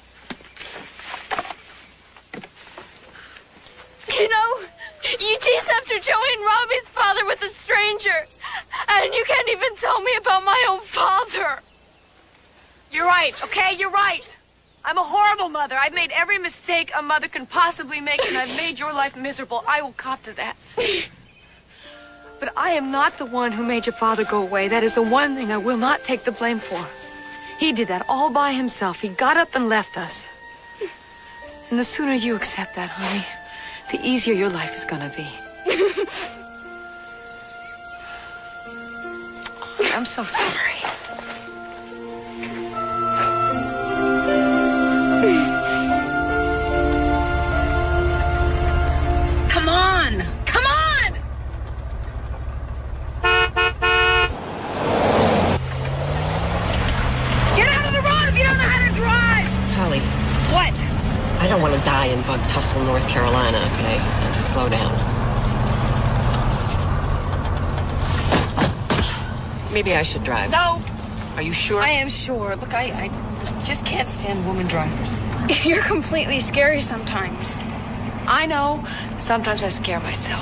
You know, you chased after Joey and Robbie's father with a stranger. And you can't even tell me about my own father. You're right, okay? You're right. I'm a horrible mother. I've made every mistake a mother can possibly make, and I've made your life miserable. I will cop to that. But I am not the one who made your father go away. That is the one thing I will not take the blame for. He did that all by himself. He got up and left us. And the sooner you accept that, honey, the easier your life is gonna be. I'm so sorry. Come on! Come on! Get out of the road if you don't know how to drive! Holly, What? I don't want to die in Bug Tussle, North Carolina, okay? Now just slow down. Maybe I should drive. No! Are you sure? I am sure. Look, I just can't stand woman drivers. You're completely scary sometimes. I know. Sometimes I scare myself.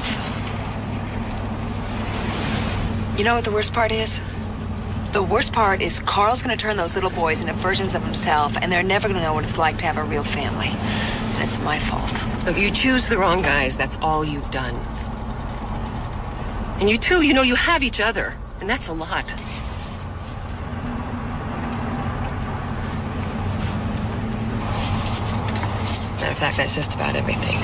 You know what the worst part is? The worst part is Carl's gonna turn those little boys into versions of himself, and they're never gonna know what it's like to have a real family. And it's my fault. Look, you choose the wrong guys. That's all you've done. And you two, you know, you have each other. And that's a lot. Matter of fact, that's just about everything.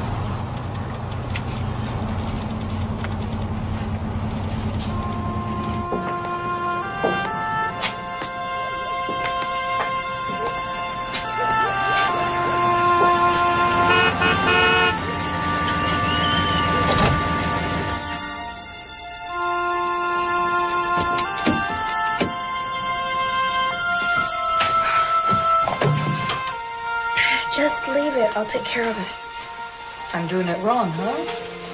Just leave it. I'll take care of it. I'm doing it wrong, huh?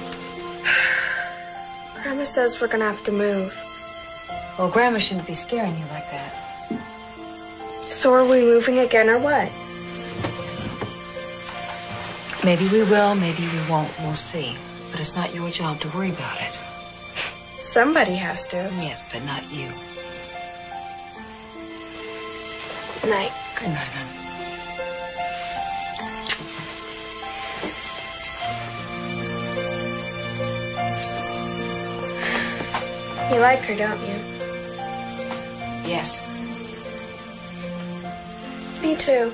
Grandma says we're gonna have to move. Well, Grandma shouldn't be scaring you like that. So are we moving again or what? Maybe we will, maybe we won't. We'll see. But it's not your job to worry about it. Somebody has to. Yes, but not you. Night. Good night, honey. You like her, don't you? Yes. Me too.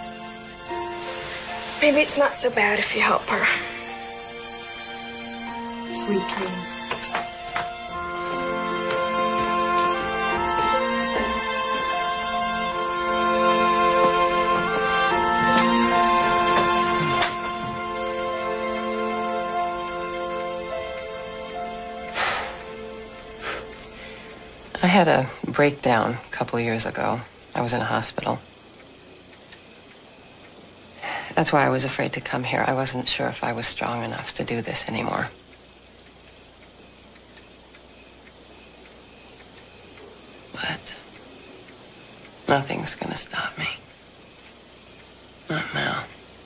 Maybe it's not so bad if you help her. Sweet dreams. I had a breakdown a couple years ago. I was in a hospital. That's why I was afraid to come here. I wasn't sure if I was strong enough to do this anymore. But nothing's gonna stop me. Not now.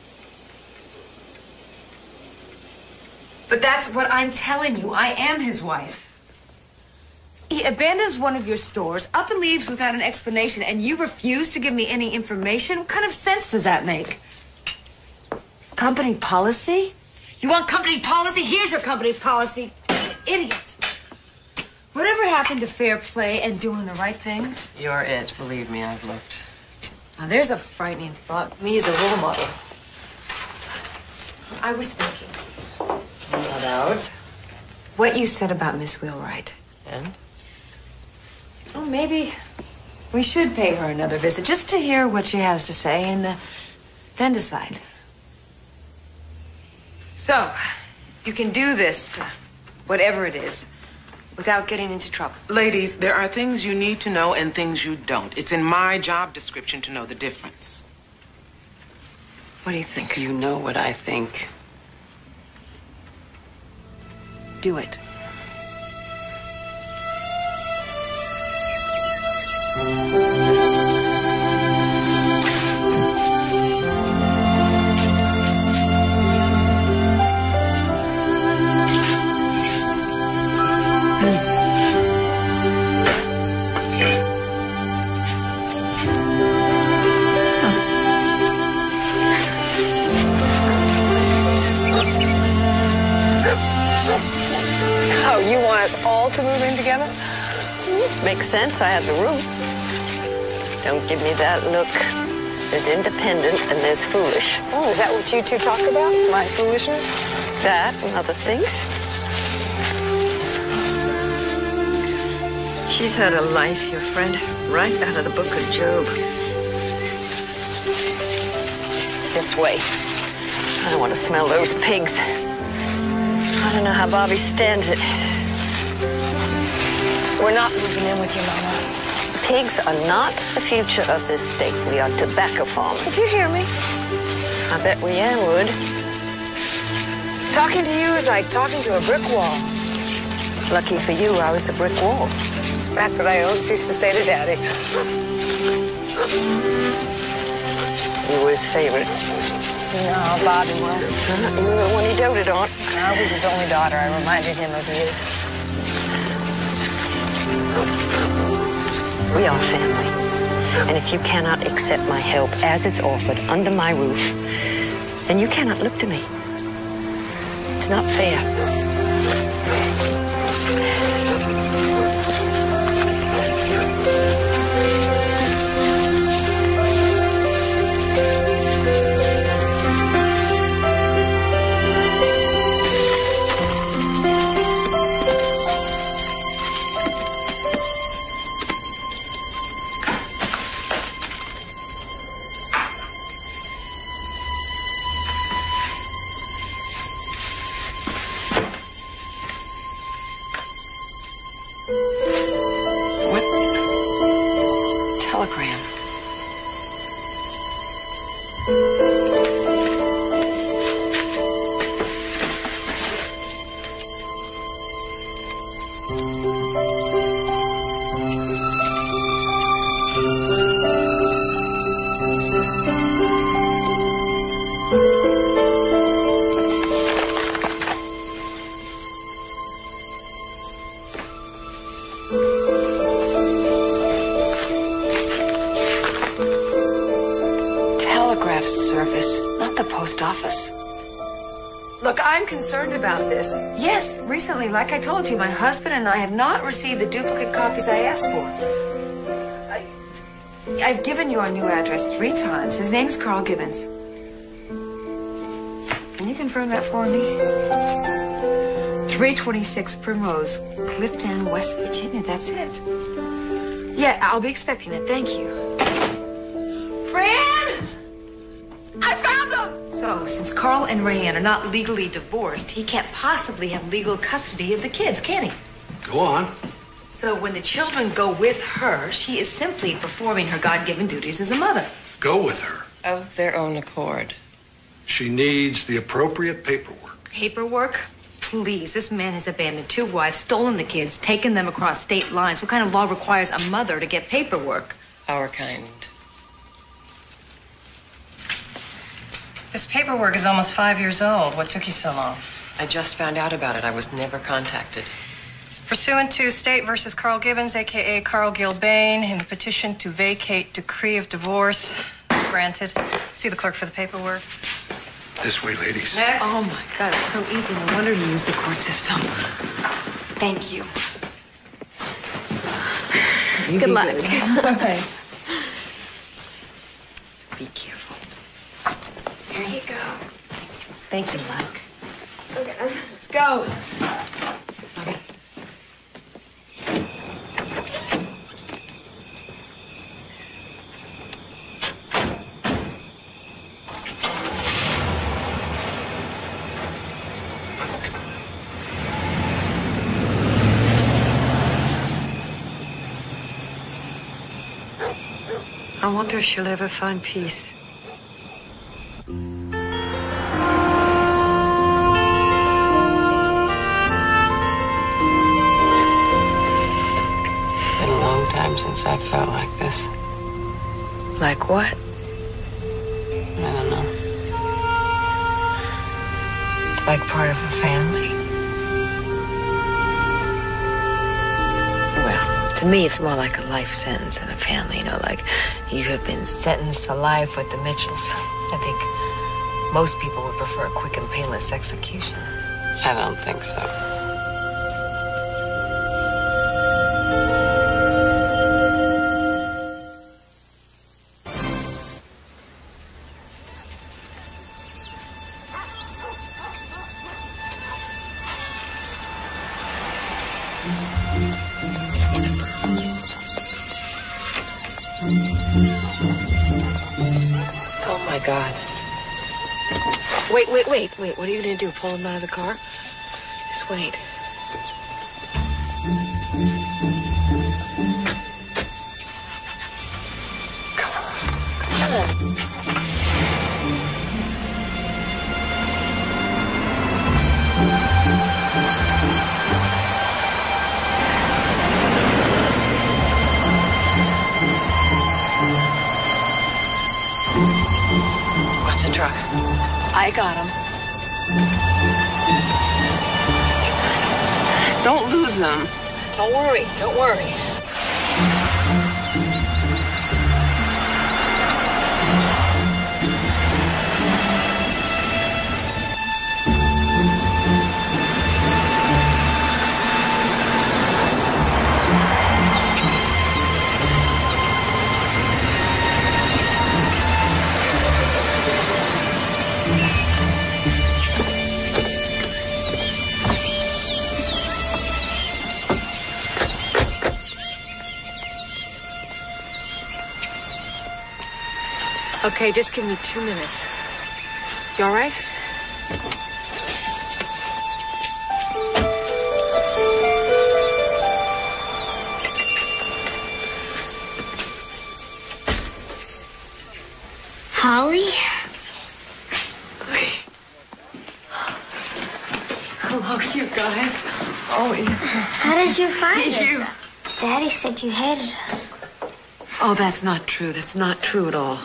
But that's what I'm telling you. I am his wife. He abandons one of your stores, up and leaves without an explanation, and you refuse to give me any information? What kind of sense does that make? Company policy? You want company policy? Here's your company policy. Idiot. Whatever happened to fair play and doing the right thing? You're it. Believe me, I've looked. Now, there's a frightening thought. Me as a role model. I was thinking. Not out. What you said about Miss Wheelwright. And? Well, maybe we should pay her another visit just to hear what she has to say and then decide. So, you can do this, whatever it is, without getting into trouble. Ladies, there are things you need to know and things you don't. It's in my job description to know the difference. What do you think? You know what I think. Do it. So you want us all to move in together? Makes sense. I have the room. Don't give me that look. There's independent and there's foolish. Oh, is that what you two talk about? My foolishness? That and other things. She's had a life, your friend, right out of the book of Job. This way. I don't want to smell those pigs. I don't know how Bobby stands it. We're not moving in with you, Mama. Pigs are not the future of this state. We are tobacco farmers. Did you hear me? I bet we would. Talking to you is like talking to a brick wall. Lucky for you, I was a brick wall. That's what I always used to say to Daddy. You were his favorite. No, Bobby was. You were the one he doted on. I was his only daughter. I reminded him of you. We are family. And if you cannot accept my help as it's offered under my roof, then you cannot look to me. It's not fair. Telegraph service, not the post office. Look, I'm concerned about this. Yes, recently, like I told you, my husband and I have not received the duplicate copies I asked for. I've given you our new address 3 times. His name's Carl Gibbons. Can you confirm that for me? 326 Primrose, Clifton, West Virginia. That's it. Yeah, I'll be expecting it. Thank you. Rayanne! I found him! So, since Carl and Rayanne are not legally divorced, he can't possibly have legal custody of the kids, can he? Go on. So when the children go with her, she is simply performing her God-given duties as a mother. Go with her. Of their own accord. She needs the appropriate paperwork. Paperwork? Please, this man has abandoned 2 wives, stolen the kids, taken them across state lines. What kind of law requires a mother to get paperwork? Our kind. This paperwork is almost 5 years old. What took you so long? I just found out about it. I was never contacted. Pursuant to State versus Carl Gibbons, a.k.a. Carl Gilbane, in the petition to vacate decree of divorce, granted. See the clerk for the paperwork. This way, ladies. Next. Oh, my God, it's so easy. No wonder you use the court system. Thank you. Good luck. Okay. Be careful. Here you go. Thank you, Mike. Okay. Let's go. I wonder if she'll ever find peace. Been a long time since I felt like this. Like what? I don't know. Like part of a family. Well, to me, it's more like a life sentence than a family. You know, like you have been sentenced to life with the Mitchells. I think most people would prefer a quick and painless execution. I don't think so. Oh my God. Wait. What are you gonna do? Pull him out of the car? Just wait. Come on. Watch the truck. I got him. Don't lose them. Don't worry. Okay, just give me 2 minutes. You all right? Holly? Hello, you guys. Oh, How did you find us? Daddy said you hated us. Oh, that's not true. That's not true at all.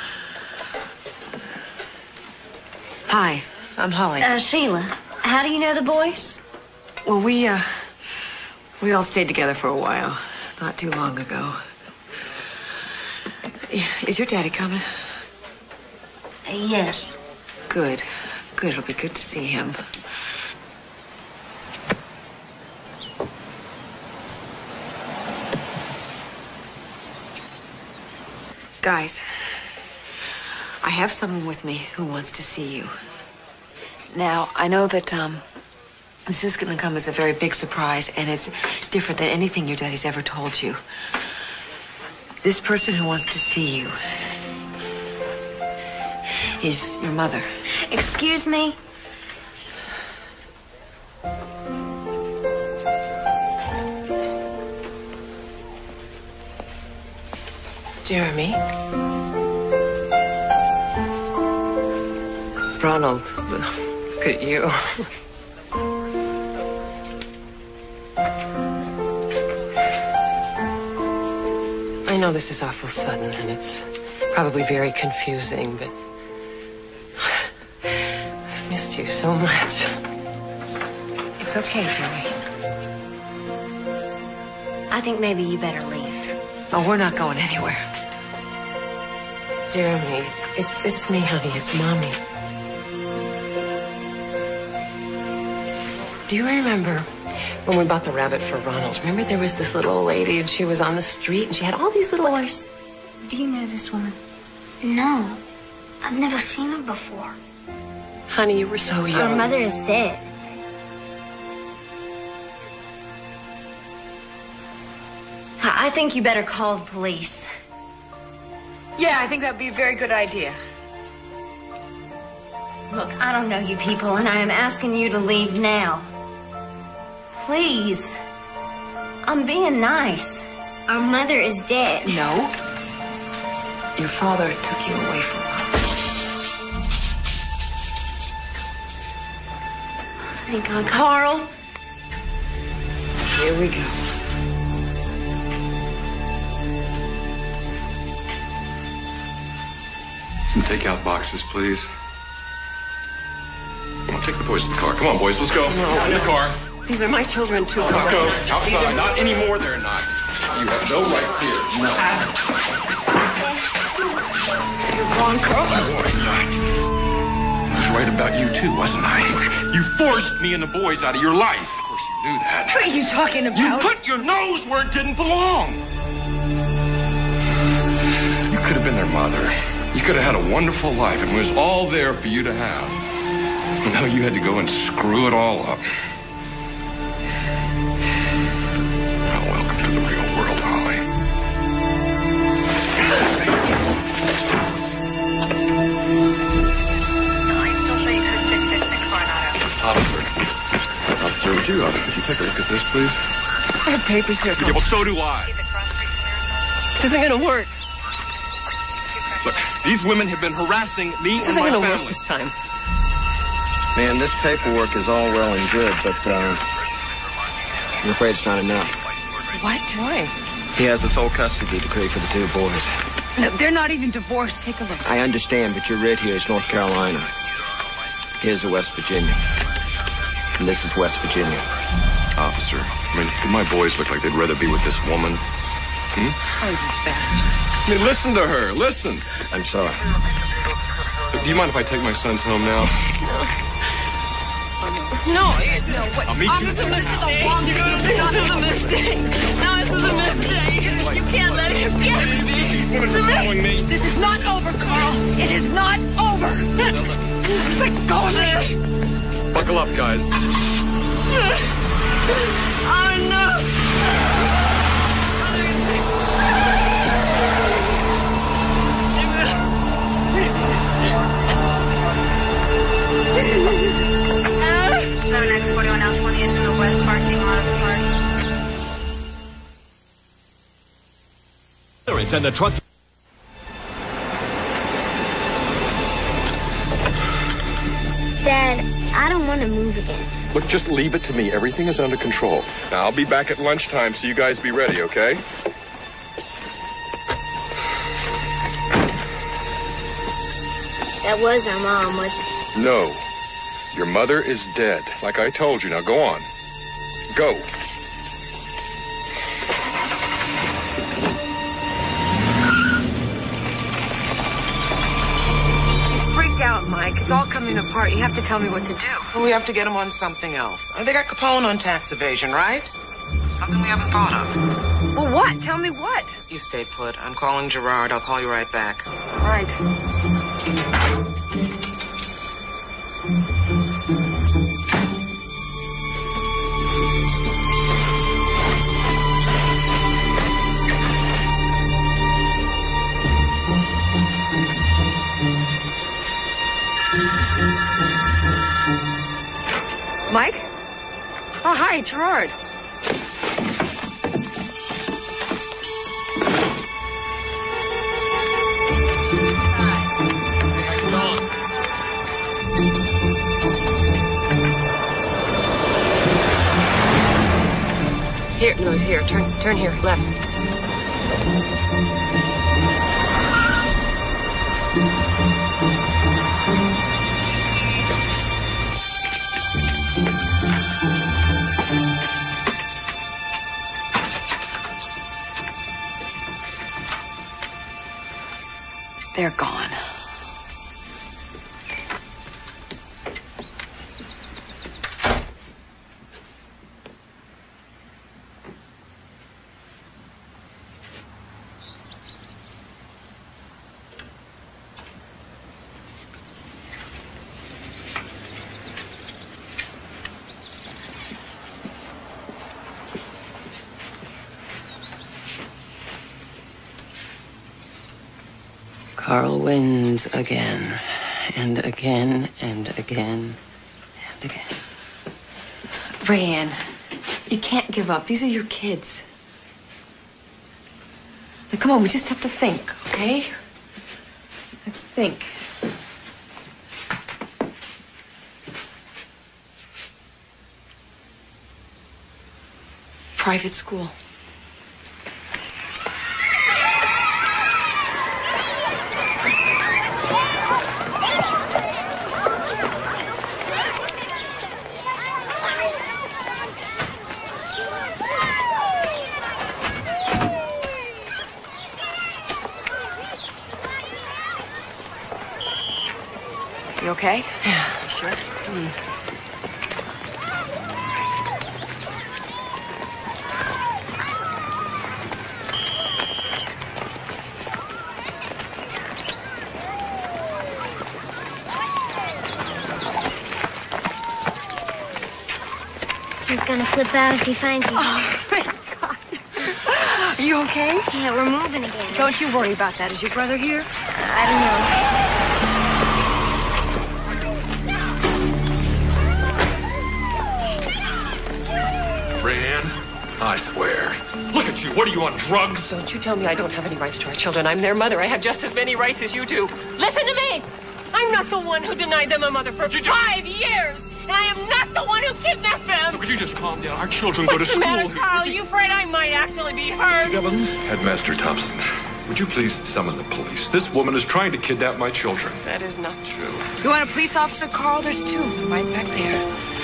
Hi, I'm Holly. Sheila, how do you know the boys? Well, we all stayed together for a while, not too long ago. Is your daddy coming? Yes. Good. It'll be good to see him. Guys, I have someone with me who wants to see you. Now, I know that, this is gonna come as a very big surprise, and it's different than anything your daddy's ever told you. This person who wants to see you is your mother. Excuse me? Jeremy? Ronald, look at you. I know this is awful sudden, and it's probably very confusing, but I've missed you so much. It's okay, Jerry. I think maybe you better leave. Oh, we're not going anywhere. Jeremy, it's me, honey. It's Mommy. Do you remember when we bought the rabbit for Ronald? Remember there was this little lady and she was on the street and she had all these little... Boys, do you know this woman? No. I've never seen her before. Honey, you were so young. Our mother is dead. I think you better call the police. Yeah, I think that'd be a very good idea. Look, I don't know you people, and I am asking you to leave now. Please. I'm being nice. Our mother is dead. No. Your father took you away from us. Thank God. Carl! Here we go. Some takeout boxes, please. Come on, take the boys to the car. Come on, boys, let's go. No, in the car. These are my children, too. Let's go. These Outside. are... Not anymore, they're not. You have no rights here. No. You're gone, Carl. I was right about you, too, wasn't I? You forced me and the boys out of your life. Of course, you knew that. What are you talking about? You put your nose where it didn't belong. You could have been their mother. You could have had a wonderful life. It was all there for you to have. And now you had to go and screw it all up. Well, welcome to the real world, Holly. Officer, would you take a look at this, please? I have papers here. Yeah, well, so do I. This isn't going to work. Look, these women have been harassing me This and isn't my going to family. work this time. Man, this paperwork is all well and good, but I'm afraid it's not enough. What? Why? He has the sole custody decree for the two boys. No, they're not even divorced. Take a look. I understand, but your writ here is North Carolina. Here's a West Virginia. And this is West Virginia. Officer, I mean, do my boys look like they'd rather be with this woman? Hmm? Oh, you bastard. I mean, listen to her. Listen. I'm sorry. Do you mind if I take my sons home now? No, what? I'll meet you. This is a mistake. This is a mistake. No, this is a mistake. You can't let him get me. These women are following me. This is not over, Carl. It is not over. Let go of me. Buckle up, guys. Oh, no. And the truck. Dad, I don't want to move again. Look, just leave it to me. Everything is under control. Now, I'll be back at lunchtime, so you guys be ready, okay? That was our mom, wasn't it? No. Your mother is dead, like I told you. Now, go on. Go. Out, Mike. It's all coming apart. You have to tell me what to do. We have to get him on something else. They got Capone on tax evasion, right? Something we haven't thought of. Well, what? Tell me what? You stay put. I'm calling Gerard. I'll call you right back. Right. Mike? Oh, hi, Gerard. Here, no, it's here. Turn here, left. They're gone. Carl wins again, and again, and again, and again. Rayanne, you can't give up. These are your kids. Now, come on, we just have to think, okay? think. Private school. You okay? Yeah. You sure? He's gonna flip out if he finds you. Oh, my God. Are you okay? Yeah, we're moving again. Don't you worry about that. Is your brother here? I don't know. Rayanne, I swear. Look at you. What are you, on drugs? Don't you tell me I don't have any rights to our children. I'm their mother. I have just as many rights as you do. Listen to me! I'm not the one who denied them a mother for 5 years! And I am not the one who kidnapped them! Could you just calm down? Our children go to What's the school matter, here. Carl? Are you afraid I might actually be hurt? Gibbons? Headmaster Thompson, would you please summon the police? This woman is trying to kidnap my children. That is not true. You want a police officer, Carl? There's 2 of them right back there.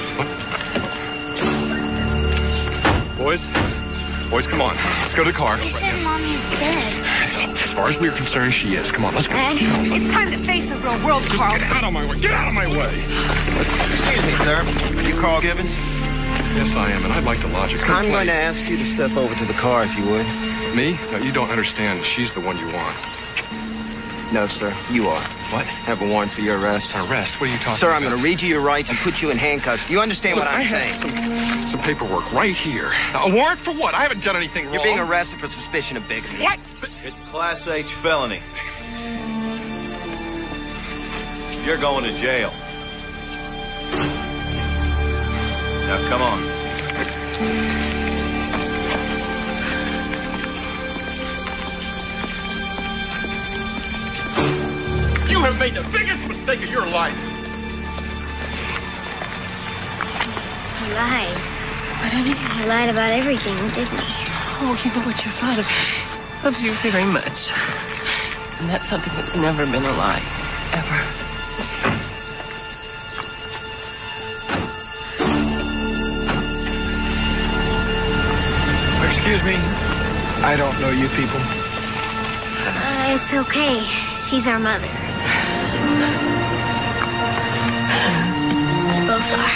Boys, come on. Let's go to the car. You said Mommy's dead. As far as we're concerned, she is. Come on, let's go. It's time to face the real world, Carl. Get out of my way. Get out of my way. Excuse me, sir. You Carl Gibbons? Yes, I am, and I'd like to lodge a complaint. I'm going to ask you to step over to the car if you would. Me? No, you don't understand. She's the one you want. No, sir. You are. What? Have a warrant for your arrest. Arrest? What are you talking Sir, about? I'm going to read you your rights and put you in handcuffs. Do you understand Look, what I'm I saying? have some paperwork right here. A warrant for what? I haven't done anything wrong. You're being arrested for suspicion of bigamy. What? It's a Class H felony. You're going to jail. Now, come on. You have made the biggest mistake of your life. He lied. What, honey? He lied about everything, didn't he? Oh, you know what? Your father loves you very much. And that's something that's never been a lie. Ever. Excuse me. I don't know you people. It's okay. She's our mother. Both are.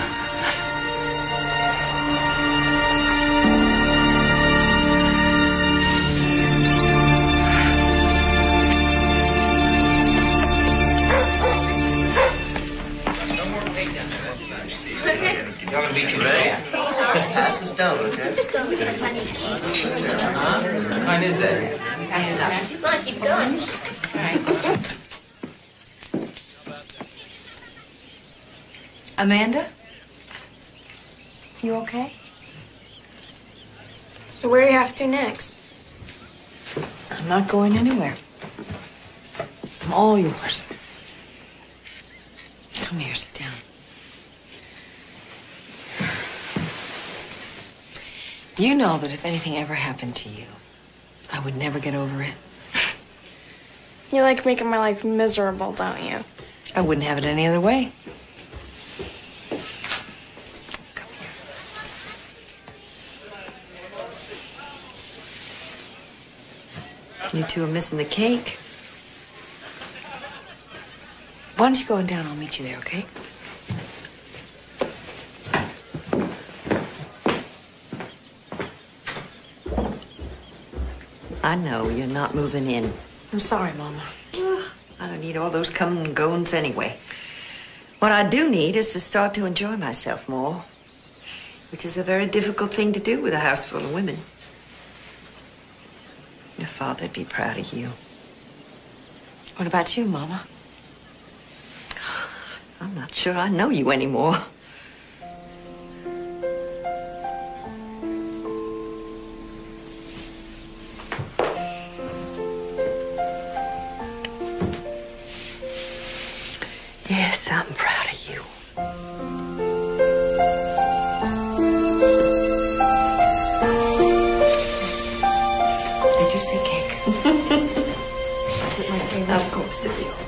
Y'all gonna be too bad. Pass us down, okay? Huh? What kind is that? Come on, keep going. Amanda? You okay? So where are you off to next? I'm not going anywhere. I'm all yours. Come here, sit down. Do you know that if anything ever happened to you, I would never get over it? You like making my life miserable, don't you? I wouldn't have it any other way. You two are missing the cake. Why don't you go on down? I'll meet you there, okay? I know you're not moving in. I'm sorry, Mama. I don't need all those coming and goings anyway. What I do need is to start to enjoy myself more, which is a very difficult thing to do with a house full of women. Your father'd be proud of you. What about you, Mama? I'm not sure I know you anymore. Yes, I'm proud of you. Did you say cake? Is it my favorite? Of course it is.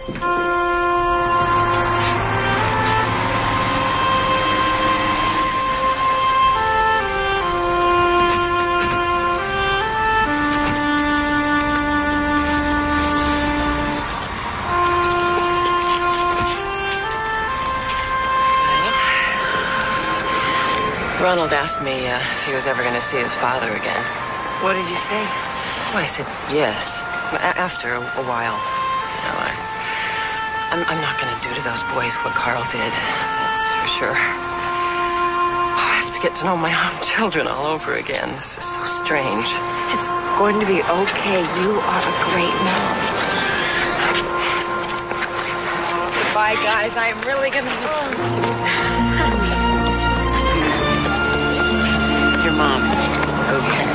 Ronald asked me if he was ever going to see his father again. What did you say? Well, I said yes. After a while. You know, I'm not going to do to those boys what Carl did. That's for sure. Oh, I have to get to know my own children all over again. This is so strange. It's going to be okay. You are a great mom. Goodbye, guys. I am really going to miss you. Your mom. Okay.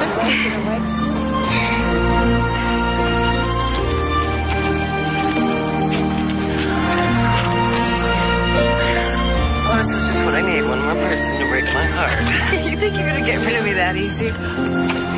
Oh, this is just what I need. One more person to break my heart. You think you're gonna get rid of me that easy?